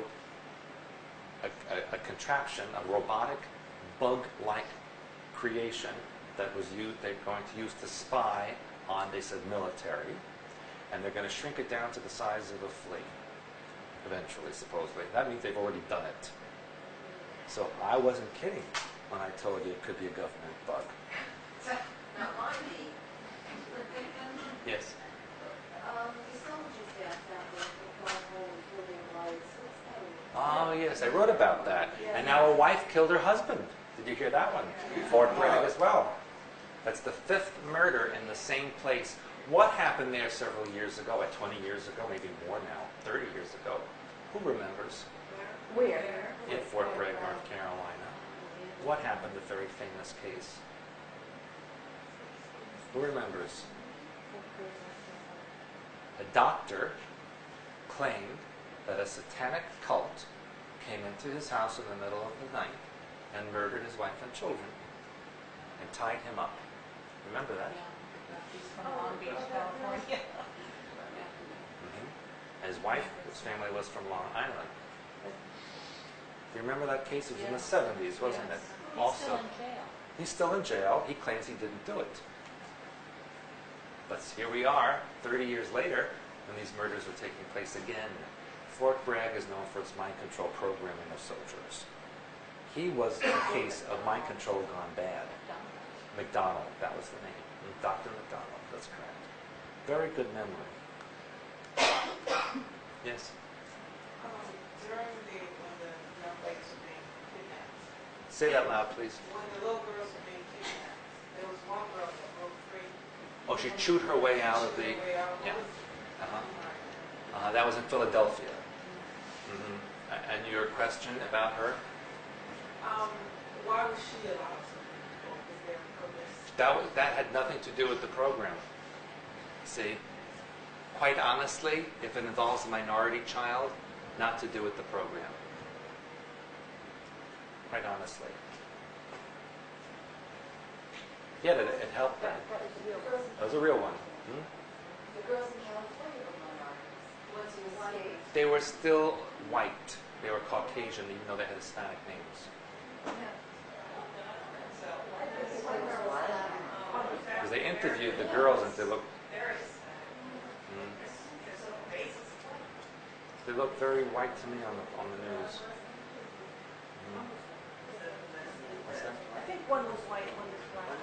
a contraption, a robotic bug-like creation that was they're going to use to spy on, they said, military. And they're going to shrink it down to the size of a flea, eventually, supposedly. That means they've already done it. So I wasn't kidding when I told you it could be a government bug. Now, Monty, Yes. the soldiers got out there for Congo and building lights. What's that Oh, all? yes, I wrote about that. And now a wife killed her husband. Did you hear that one? Fort Bragg as well. That's the 5th murder in the same place. What happened there several years ago, 20 years ago, maybe more now, 30 years ago? Who remembers? Where? In Fort Bragg, North Carolina. What happened, the very famous case? Who remembers? A doctor claimed that a satanic cult came into his house in the middle of the night and murdered his wife and children and tied him up. Remember that? He's from Long Beach, California. His wife, his family was from Long Island. Do you remember that case? It was in the 70s, wasn't it? He's still in jail. He's still in jail. He claims he didn't do it. But here we are, 30 years later, when these murders are taking place again. Fort Bragg is known for its mind control programming of soldiers. He was a case of mind control gone bad. McDonald, that was the name. Dr. McDonald, that's correct. Very good memory. Yes? During when the young ladies were being kidnapped, Say that loud, please. when the little girls were being kidnapped, there was one girl that broke free. Oh, she chewed her way out of the... Way out. Yeah. That was in Philadelphia. And your question about her? Why was she allowed to go? Was there a purpose? That had nothing to do with the program. See? Quite honestly, if it involves a minority child, not to do with the program. Quite honestly. Yeah, it helped them. That was a real one. The girls in California were minorities. Ones who escaped. They were still white. They were Caucasian, even though they had Hispanic names. Because they interviewed the girls and they looked... They looked very white to me on the news. What's that? I think one was white, one was black.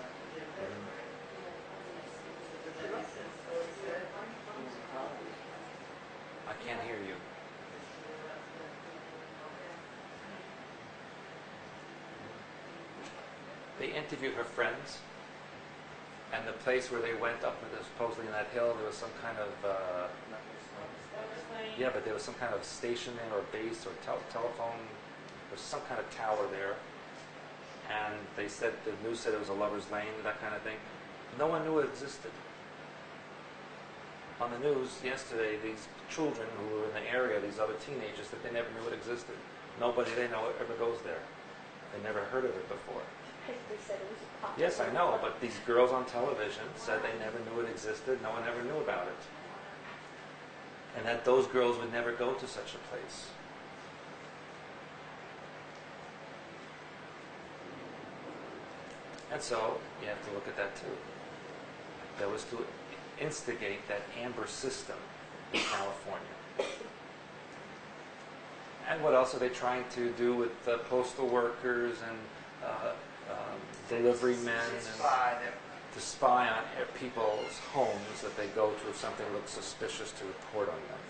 I can't hear you. They interviewed her friends, and the place where they went up, supposedly in that hill, there was some kind of yeah, but there was some kind of station there, or base, or telephone. There was some kind of tower there, and they said the news said it was a lover's lane, that kind of thing. No one knew it existed. On the news yesterday, these children who were in the area, these other teenagers, that they never knew it existed. Nobody they know ever goes there. They never heard of it before. They said it was a popular. Yes, I know, but these girls on television said they never knew it existed. No one ever knew about it. And that those girls would never go to such a place. And so, you have to look at that too. That was to instigate that Amber system in California. And what else are they trying to do with postal workers and delivery men and to spy on people's homes that they go to if something looks suspicious to report on them.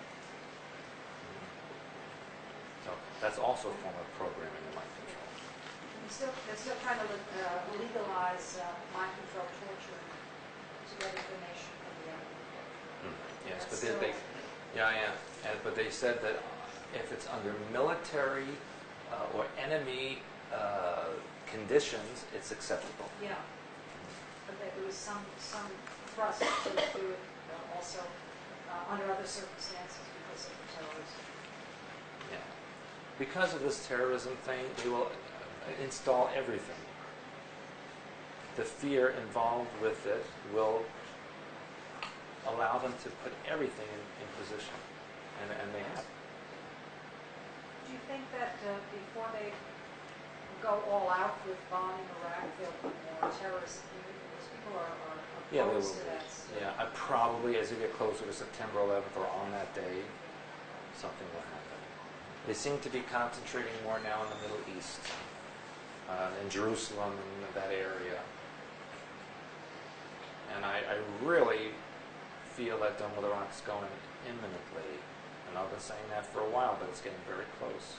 So that's also a form of programming in mind control. They're still trying to legalize mind control torture to get information from the enemy. Yes, That's but but they said that if it's under military or enemy conditions, it's acceptable. Yeah. But there was some thrust to do it also under other circumstances because of terrorism. Yeah. Because of this terrorism thing, they will install everything. The fear involved with it will allow them to put everything in position, and they have. Do you think that before they go all out with bombing Iraq, there'll be more terrorist activity? Because people are Yeah, they opposed will. to that. So. Yeah, I probably, as you get closer to September 11th or on that day, something will happen. They seem to be concentrating more now in the Middle East, in Jerusalem, and that area. And I really feel that done with Iraq's going imminently. And I've been saying that for a while, but it's getting very close.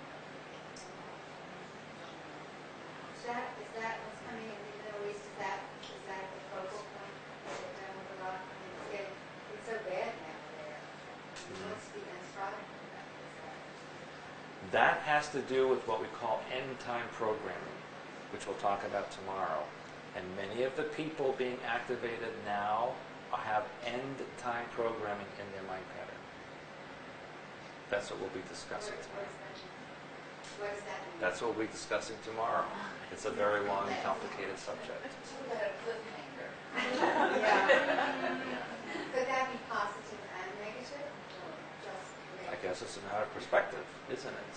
Is that what's coming in the Middle East? Is that the focal point of the down with Iraq? I mean, it's so bad now there. What's the end product of that? That has to do with what we call end-time programming, which we'll talk about tomorrow. And many of the people being activated now have end-time programming in their mind pattern. That's what we'll be discussing tomorrow. What does that mean? That's what we'll be discussing tomorrow. It's a very long and complicated subject. Could that be positive and negative? Or just I negative? guess it's a matter of perspective, isn't it?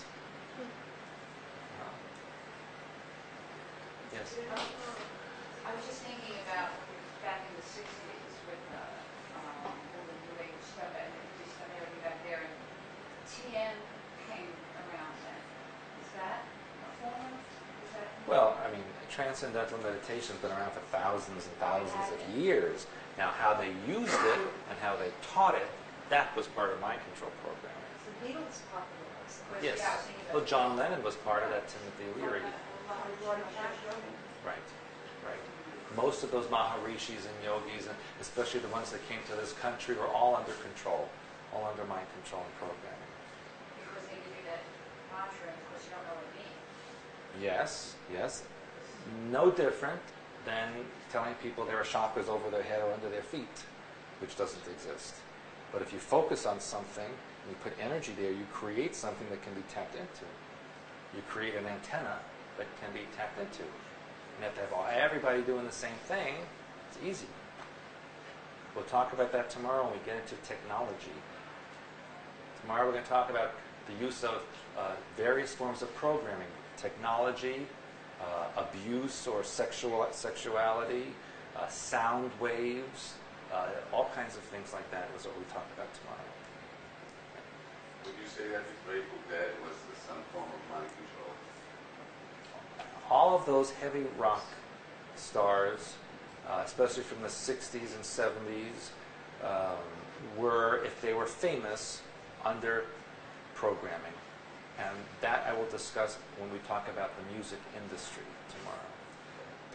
Yes. I was just thinking about back in the 60s with all the New Age stuff and everything back there, and TM came around then. Is that a form? Is that? Well, I mean, transcendental meditation has been around for thousands and thousands of years. Now, how they used it and how they taught it, that was part of mind control programming. The Beatles popularized it. Yes. Well, John Lennon was part of that Timothy Leary. Right, right. Most of those Maharishis and yogis, and especially the ones that came to this country, were all under control, all under mind control and programming. Because they give you that mantra, and of course you don't know what it means. Yes, yes. No different than telling people there are chakras over their head or under their feet, which doesn't exist. But if you focus on something and you put energy there, you create something that can be tapped into. You create an antenna that can be tapped into. And if they have everybody doing the same thing, it's easy. We'll talk about that tomorrow when we get into technology. Tomorrow we're going to talk about the use of various forms of programming, technology, abuse or sexuality, sound waves, all kinds of things like that is what we talk about tomorrow. Would you say that the Grateful Dead was some form of mind control? All of those heavy rock stars, especially from the 60s and 70s, were, if they were famous, under programming. And that I will discuss when we talk about the music industry tomorrow.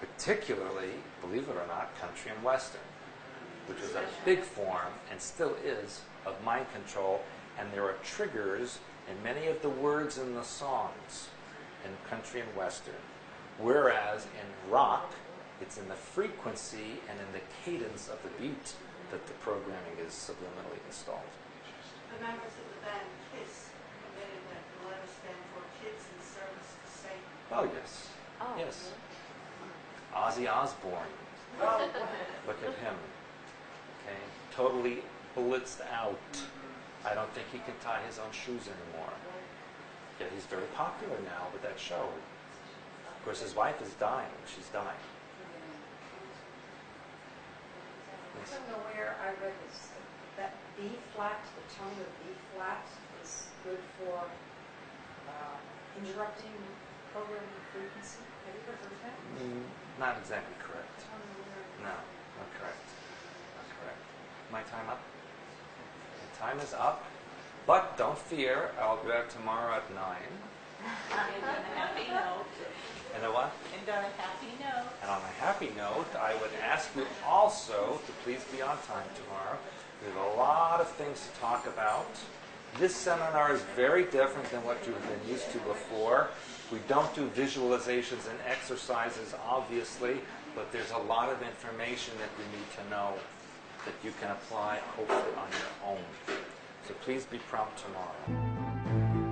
particularly, believe it or not, country and western, which is a big form and still is of mind control, and there are triggers in many of the words in the songs in country and western, whereas in rock, it's in the frequency and in the cadence of the beat that the programming is subliminally installed. The members of the band KISS admitted that the letters stand for Kids in Service to Satan. Oh, yes. Oh, Yes. Ozzy Osbourne. Oh, Look at him. Okay. Totally blitzed out. I don't think he can tie his own shoes anymore. Yet he's very popular now with that show. Of course, his wife is dying. She's dying. I don't know where I read this, that B flat, the tone of B flat is good for interrupting programming frequency. Have you ever heard that? Not exactly correct. I don't know where. No, not correct. Not correct. My time up? My time is up. But don't fear, I'll be back tomorrow at 9. And on a happy note. And a what? And on a happy note. And on a happy note, I would ask you also to please be on time tomorrow. We have a lot of things to talk about. This seminar is very different than what you've been used to before. We don't do visualizations and exercises, obviously, but there's a lot of information that you need to know that you can apply, hopefully, on your own. So please be prompt tomorrow.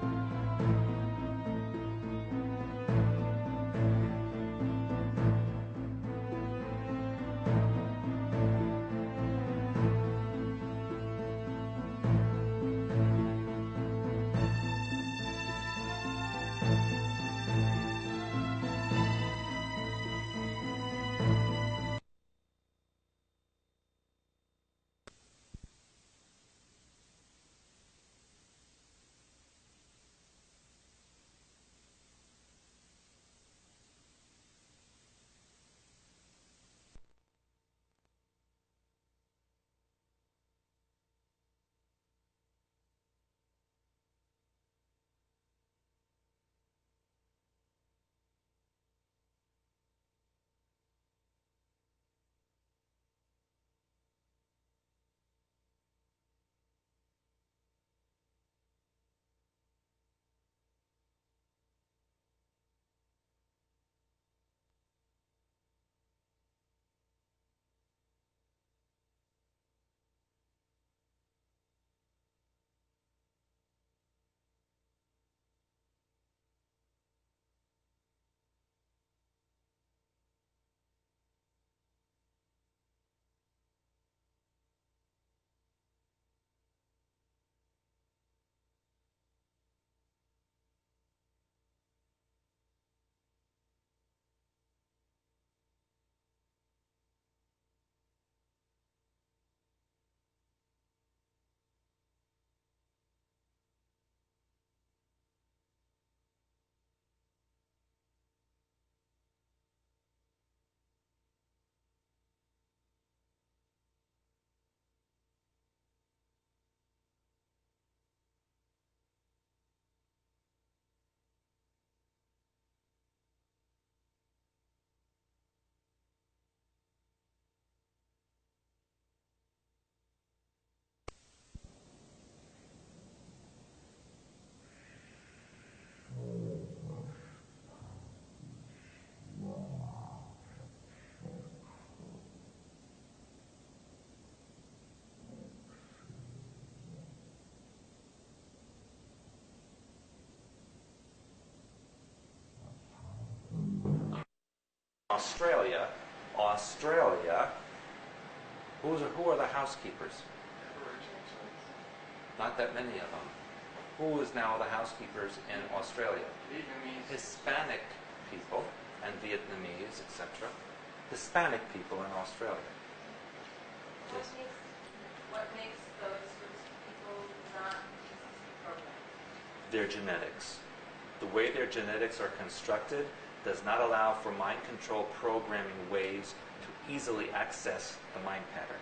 Australia, who are the housekeepers? Not that many of them. Who is now the housekeepers in Australia? Vietnamese. Hispanic people and Vietnamese, etc. Hispanic people in Australia. Yes. What makes those groups of people not programmed? Their genetics. The way their genetics are constructed does not allow for mind control programming ways to easily access the mind pattern.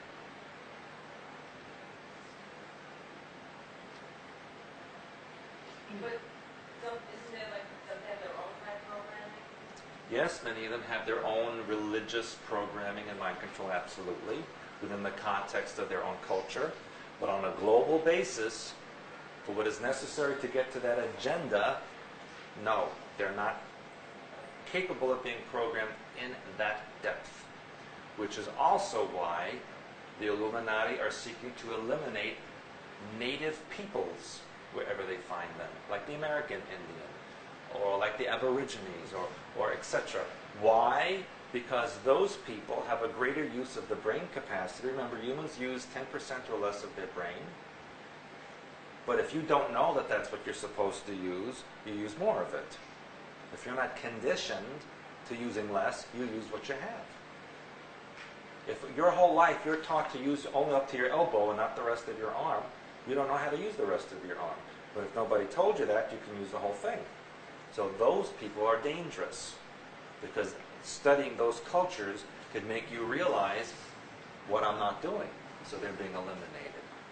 But isn't it like, don't they have their own kind of programming? Yes, many of them have their own religious programming and mind control, absolutely, within the context of their own culture. But on a global basis, for what is necessary to get to that agenda, no, they're not capable of being programmed in that depth. Which is also why the Illuminati are seeking to eliminate native peoples wherever they find them, like the American Indian, or like the Aborigines, or etc. Why? Because those people have a greater use of the brain capacity. Remember, humans use 10% or less of their brain. But if you don't know that that's what you're supposed to use, you use more of it. If you're not conditioned to using less, you use what you have. If your whole life you're taught to use only up to your elbow and not the rest of your arm, you don't know how to use the rest of your arm. But if nobody told you that, you can use the whole thing. So those people are dangerous, because studying those cultures could make you realize what I'm not doing. So they're being eliminated.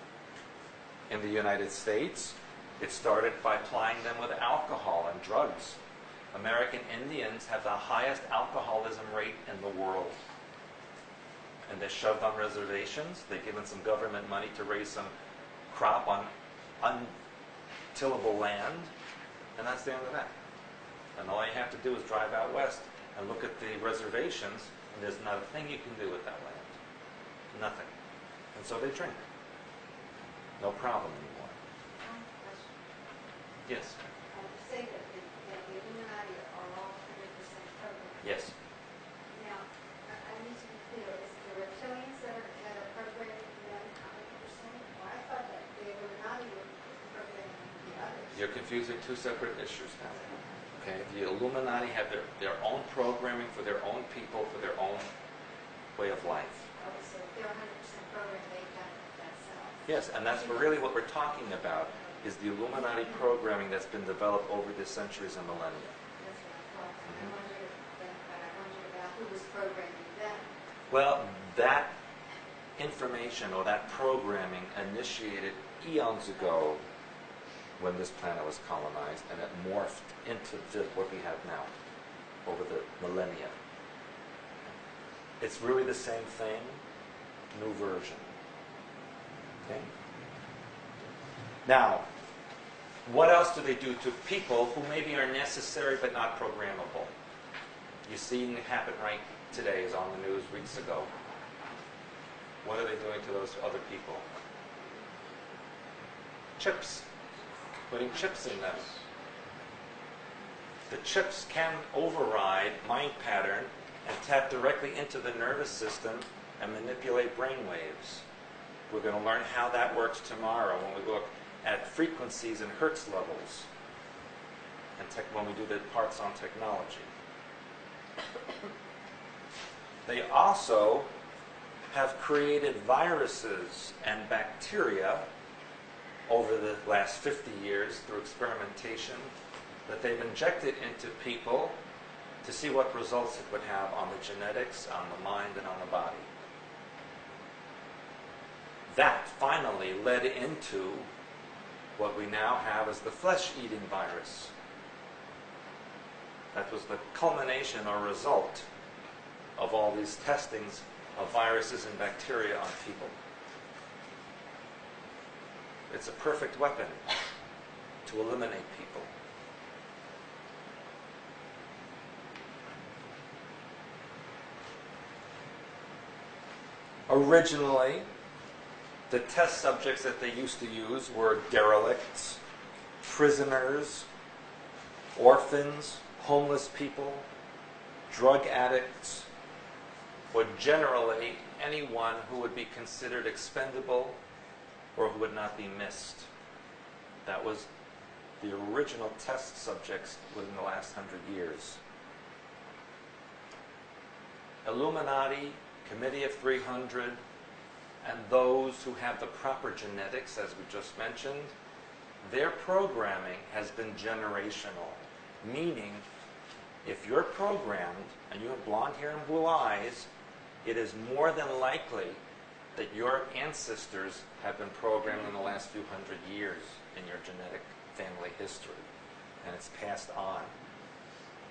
In the United States, it started by plying them with alcohol and drugs. American Indians have the highest alcoholism rate in the world. And they're shoved on reservations. They're given some government money to raise some crop on untillable land. And that's the end of that. And all you have to do is drive out west and look at the reservations, and there's not a thing you can do with that land. Nothing. And so they drink. No problem anymore. Question. Yes. You say that the Illuminati are all 100% programmed. Yes. Now, I need to be clear, is it the reptilians that are programming them 100%? Well, I thought that the Illuminati were programming the others. You're confusing two separate issues now. Okay? The Illuminati have their own programming for their own people, for their own way of life. Oh, so if they're 100% programmed, they've done it themselves. Yes, and that's really what we're talking about, is the Illuminati programming that's been developed over the centuries and millennia. That's what I thought. I wondered about who was programming them. Well, that information or that programming initiated eons ago when this planet was colonized, and it morphed into what we have now over the millennia. It's really the same thing, new version. Okay? Now, what else do they do to people who maybe are necessary but not programmable? You see it happen right today, is on the news weeks ago. What are they doing to those other people? Chips. Putting chips in them. The chips can override mind pattern and tap directly into the nervous system and manipulate brain waves. We're going to learn how that works tomorrow when we look at frequencies and hertz levels, and when we do the parts on technology. They also have created viruses and bacteria over the last 50 years through experimentation that they've injected into people to see what results it would have on the genetics, on the mind, and on the body. That finally led into what we now have as the flesh-eating virus. That was the culmination or result of all these testings of viruses and bacteria on people. It's a perfect weapon to eliminate people. Originally, the test subjects that they used to use were derelicts, prisoners, orphans, homeless people, drug addicts, or generally anyone who would be considered expendable or who would not be missed. That was the original test subjects within the last 100 years. Illuminati, Committee of 300, and those who have the proper genetics, as we just mentioned, their programming has been generational. Meaning, if you're programmed and you have blonde hair and blue eyes, it is more than likely that your ancestors have been programmed in the last few hundred years in your genetic family history, and it's passed on.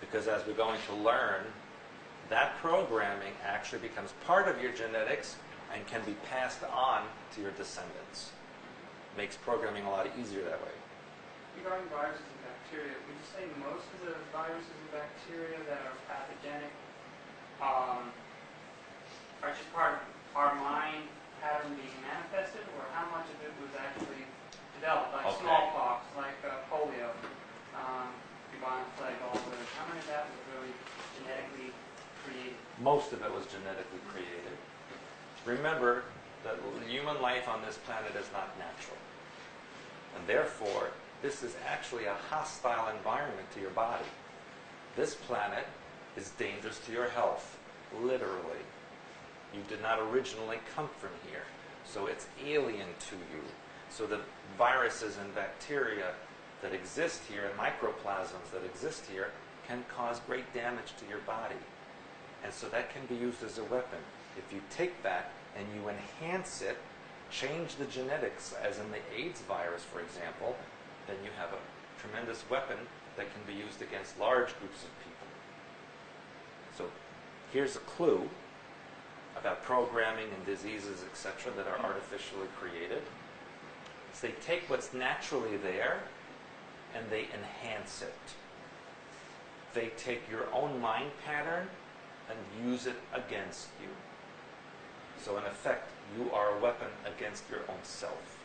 Because as we're going to learn, that programming actually becomes part of your genetics and can be passed on to your descendants. Makes programming a lot easier that way. Regarding viruses and bacteria, would you say most of the viruses and bacteria that are pathogenic are just part of our mind pattern being manifested, or how much of it was actually developed, like Okay. smallpox, like polio, bubonic plague, all of those? How much of that was really genetically created? Most of it was genetically created. Remember that human life on this planet is not natural. And therefore, this is actually a hostile environment to your body. This planet is dangerous to your health, literally. You did not originally come from here, so it's alien to you. So the viruses and bacteria that exist here, and microplasms that exist here, can cause great damage to your body. And so that can be used as a weapon. If you take that and you enhance it, change the genetics, as in the AIDS virus, for example, then you have a tremendous weapon that can be used against large groups of people. So here's a clue about programming and diseases, etc., that are artificially created. So they take what's naturally there and they enhance it. They take your own mind pattern and use it against you. So in effect, you are a weapon against your own self.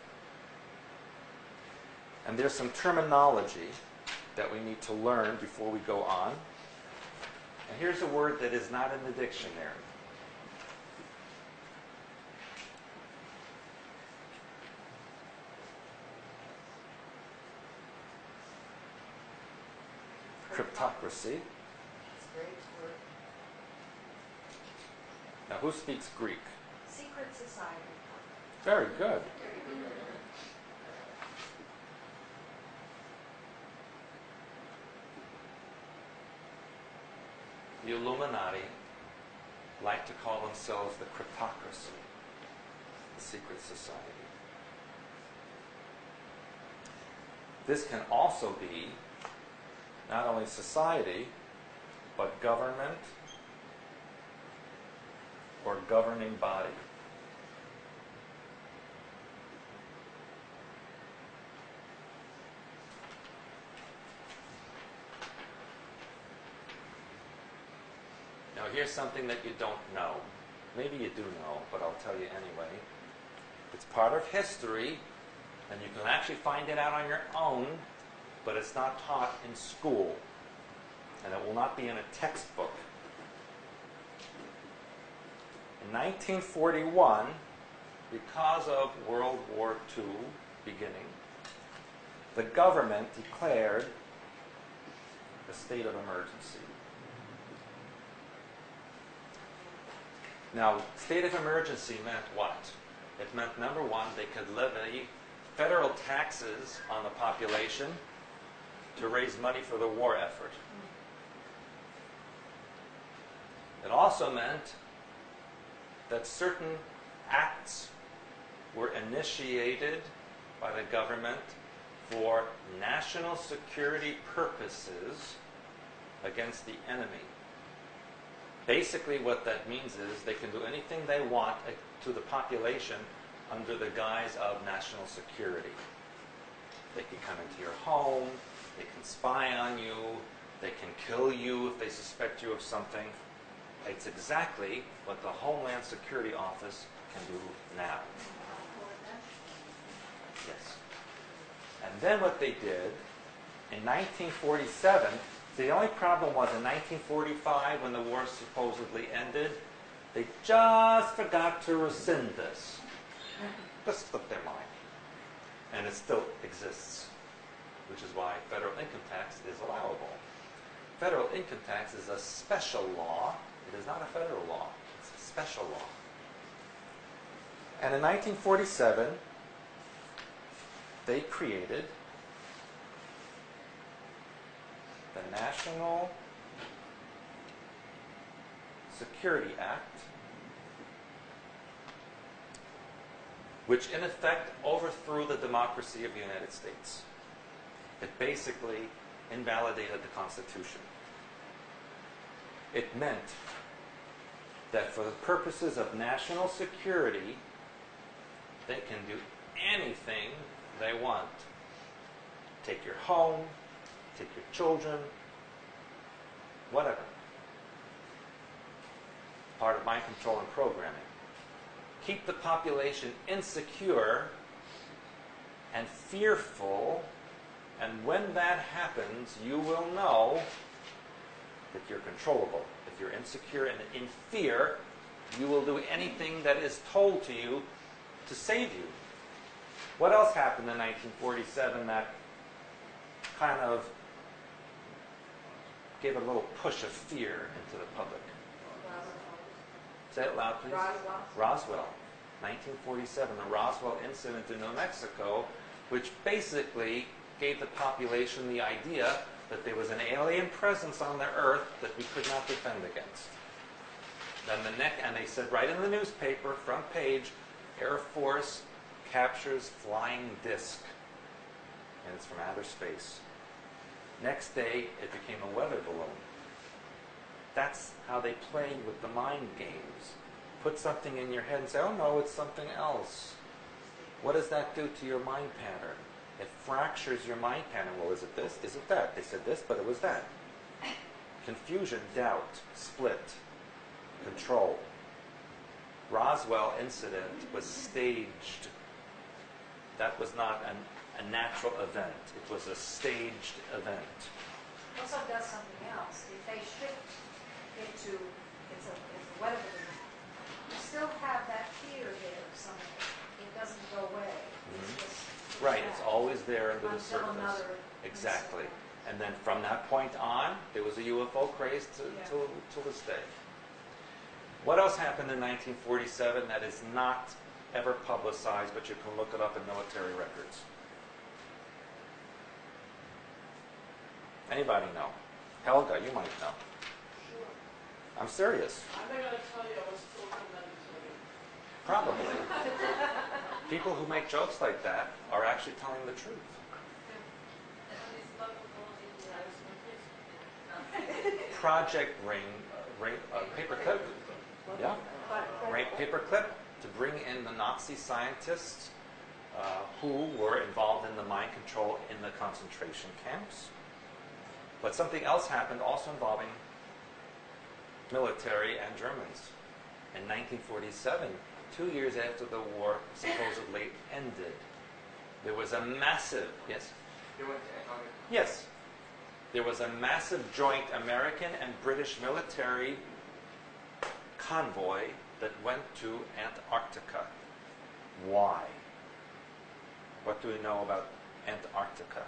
And there's some terminology that we need to learn before we go on. And here's a word that is not in the dictionary. Cryptocracy. Now, who speaks Greek? Secret society. Very good. The Illuminati like to call themselves the cryptocracy, the secret society. This can also be not only society, but government or governing body. Now here's something that you don't know. Maybe you do know, but I'll tell you anyway. It's part of history, and you can actually find it out on your own, but it's not taught in school, and it will not be in a textbook. In 1941, because of World War II beginning, the government declared a state of emergency. Now, state of emergency meant what? It meant, number one, they could levy federal taxes on the population to raise money for the war effort. It also meant that certain acts were initiated by the government for national security purposes against the enemy. Basically what that means is they can do anything they want to the population under the guise of national security. They can come into your home, they can spy on you, they can kill you if they suspect you of something. It's exactly what the Homeland Security Office can do now. Yes. And then what they did, in 1947, the only problem was in 1945, when the war supposedly ended, they just forgot to rescind this. Just slipped their mind. And it still exists, which is why federal income tax is allowable. Federal income tax is a special law. It is not a federal law. It's a special law. And in 1947, they created the National Security Act, which in effect overthrew the democracy of the United States. It basically invalidated the Constitution. It meant that for the purposes of national security, they can do anything they want. Take your home, take your children, whatever. Part of mind control and programming. Keep the population insecure and fearful, and when that happens, you will know that you're controllable. If you're insecure and in fear, you will do anything that is told to you to save you. What else happened in 1947 that kind of gave a little push of fear into the public? Say it loud, please. Roswell. 1947, the Roswell incident in New Mexico, which basically gave the population the idea that there was an alien presence on the earth that we could not defend against. And they said right in the newspaper, front page, Air Force captures flying disc. And it's from outer space. Next day, it became a weather balloon. That's how they play with the mind games. Put something in your head and say, oh no, it's something else. What does that do to your mind pattern? It fractures your mind pattern. Well, is it this? Is it that? They said this, but it was that. Confusion, doubt, split, control. Roswell incident was staged. That was not a natural event. It was a staged event. Also does something else. If they shift into it's a weather balloon, you still have that fear there of something. It doesn't go away. It's just Right, it's always there under the until surface. another Exactly. incident. And then from that point on, there was a UFO craze till this day. What else happened in 1947 that is not ever publicized, but you can look it up in military records? Anybody know? Helga, you might know. Sure. I'm serious. I'm not gonna tell you, I was told I'm not to tell you. Probably. People who make jokes like that are actually telling the truth. Project Paperclip. Yeah. Paperclip to bring in the Nazi scientists who were involved in the mind control in the concentration camps. But something else happened also involving military and Germans. In 1947, 2 years after the war supposedly ended, there was a massive, yes? You went to Antarctica? Yes. There was a massive joint American and British military convoy that went to Antarctica. Why? What do we know about Antarctica?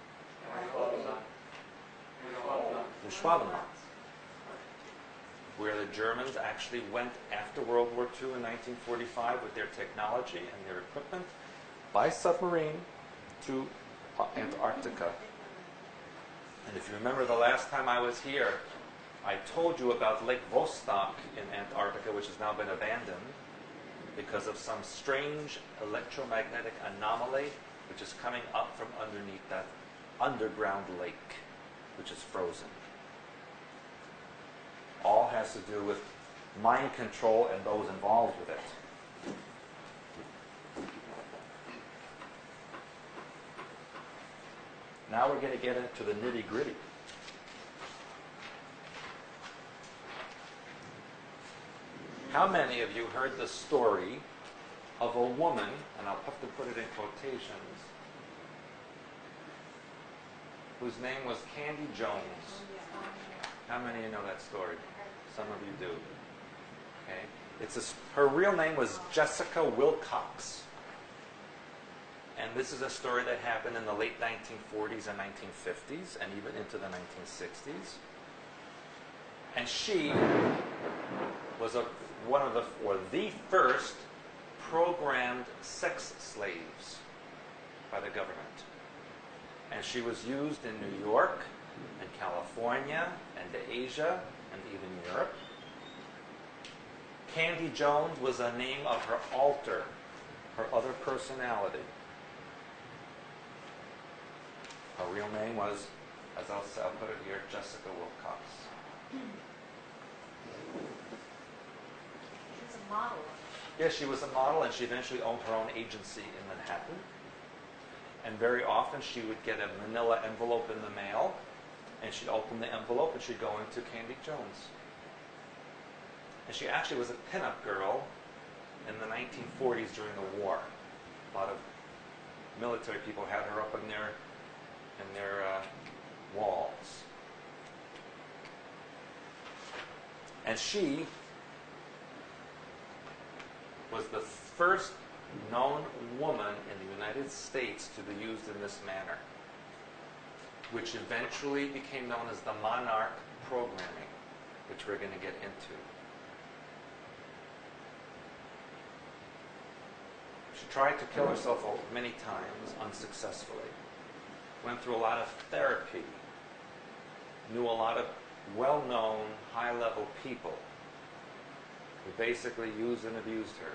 The Schwabenland, where the Germans actually went after World War II in 1945 with their technology and their equipment by submarine to Antarctica. And if you remember the last time I was here, I told you about Lake Vostok in Antarctica, which has now been abandoned because of some strange electromagnetic anomaly which is coming up from underneath that underground lake, which is frozen. All has to do with mind control and those involved with it. Now we're going to get into the nitty-gritty. How many of you heard the story of a woman, and I'll have to put it in quotations, whose name was Candy Jones? How many of you know that story? Some of you do. Okay. Her real name was Jessica Wilcox. And this is a story that happened in the late 1940s and 1950s, and even into the 1960s. And she was the first programmed sex slaves by the government. And she was used in New York and California and Asia and even Europe. Candy Jones was a name of her alter, her other personality. Her real name was, as I'll put it here, Jessica Wilcox. a model. Yeah, she was a model, and she eventually owned her own agency in Manhattan. And very often she would get a manila envelope in the mail, and she'd open the envelope and she'd go into Candy Jones. And she actually was a pinup girl in the 1940s during the war. A lot of military people had her up in their walls. And she was the first known woman in the United States to be used in this manner, which eventually became known as the Monarch programming, which we're going to get into. She tried to kill herself many times unsuccessfully. Went through a lot of therapy. Knew a lot of well-known, high-level people who basically used and abused her.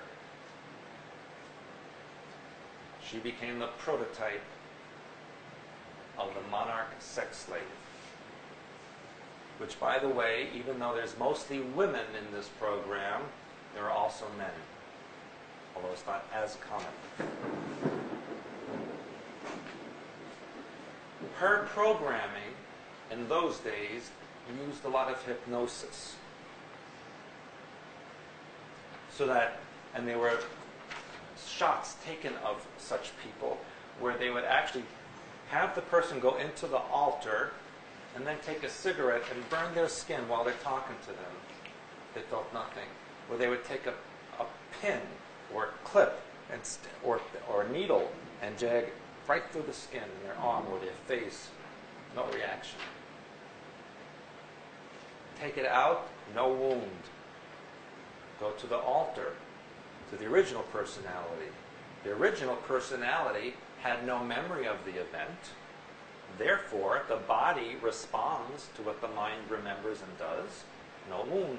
She became the prototype of the monarch sex slave. Which, by the way, even though there's mostly women in this program, there are also men. Although it's not as common. Her programming in those days used a lot of hypnosis. So that, and there were shots taken of such people where they would actually have the person go into the altar and then take a cigarette and burn their skin while they're talking to them. They felt nothing. Or they would take a pin or a clip and or a needle and jag right through the skin in their arm or their face. No reaction. Take it out, no wound. Go to the altar, to the original personality. The original personality had no memory of the event. Therefore, the body responds to what the mind remembers and does. No wound.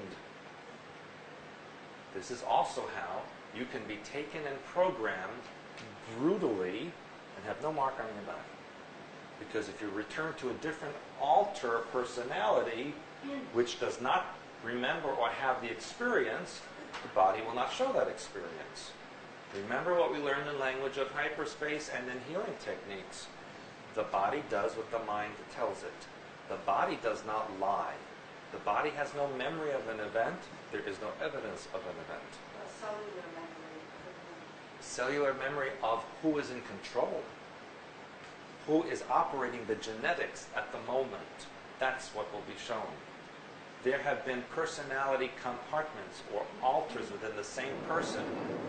This is also how you can be taken and programmed brutally and have no mark on your body. Because if you return to a different alter personality, which does not remember or have the experience, the body will not show that experience. Remember what we learned in language of hyperspace and in healing techniques. The body does what the mind tells it. The body does not lie. The body has no memory of an event. There is no evidence of an event. Cellular memory. Cellular memory of who is in control. Who is operating the genetics at the moment. That's what will be shown. There have been personality compartments or alters within the same person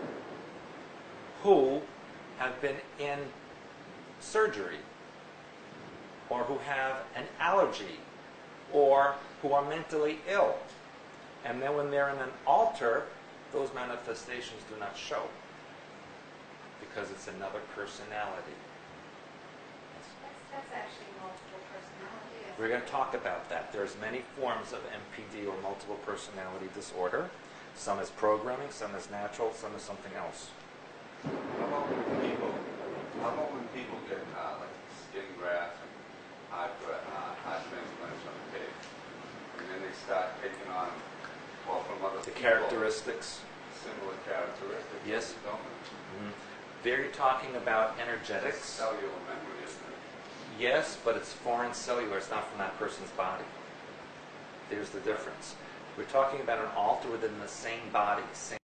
who have been in surgery or who have an allergy or who are mentally ill. And then when they're in an alter, those manifestations do not show because it's another personality. That's actually multiple personality. We're going to talk about that. There's many forms of MPD or multiple personality disorder. Some is programming, some is natural, some is something else. How about when people get like skin grafts and heart transplants on the pig, and then they start taking on, well, from other The people, characteristics. similar characteristics? Yes. Don't they? Mm-hmm. There you're talking about energetics. Cellular memory, isn't it? Yes, but it's foreign cellular. It's not from that person's body. There's the difference. We're talking about an alter within the same body, same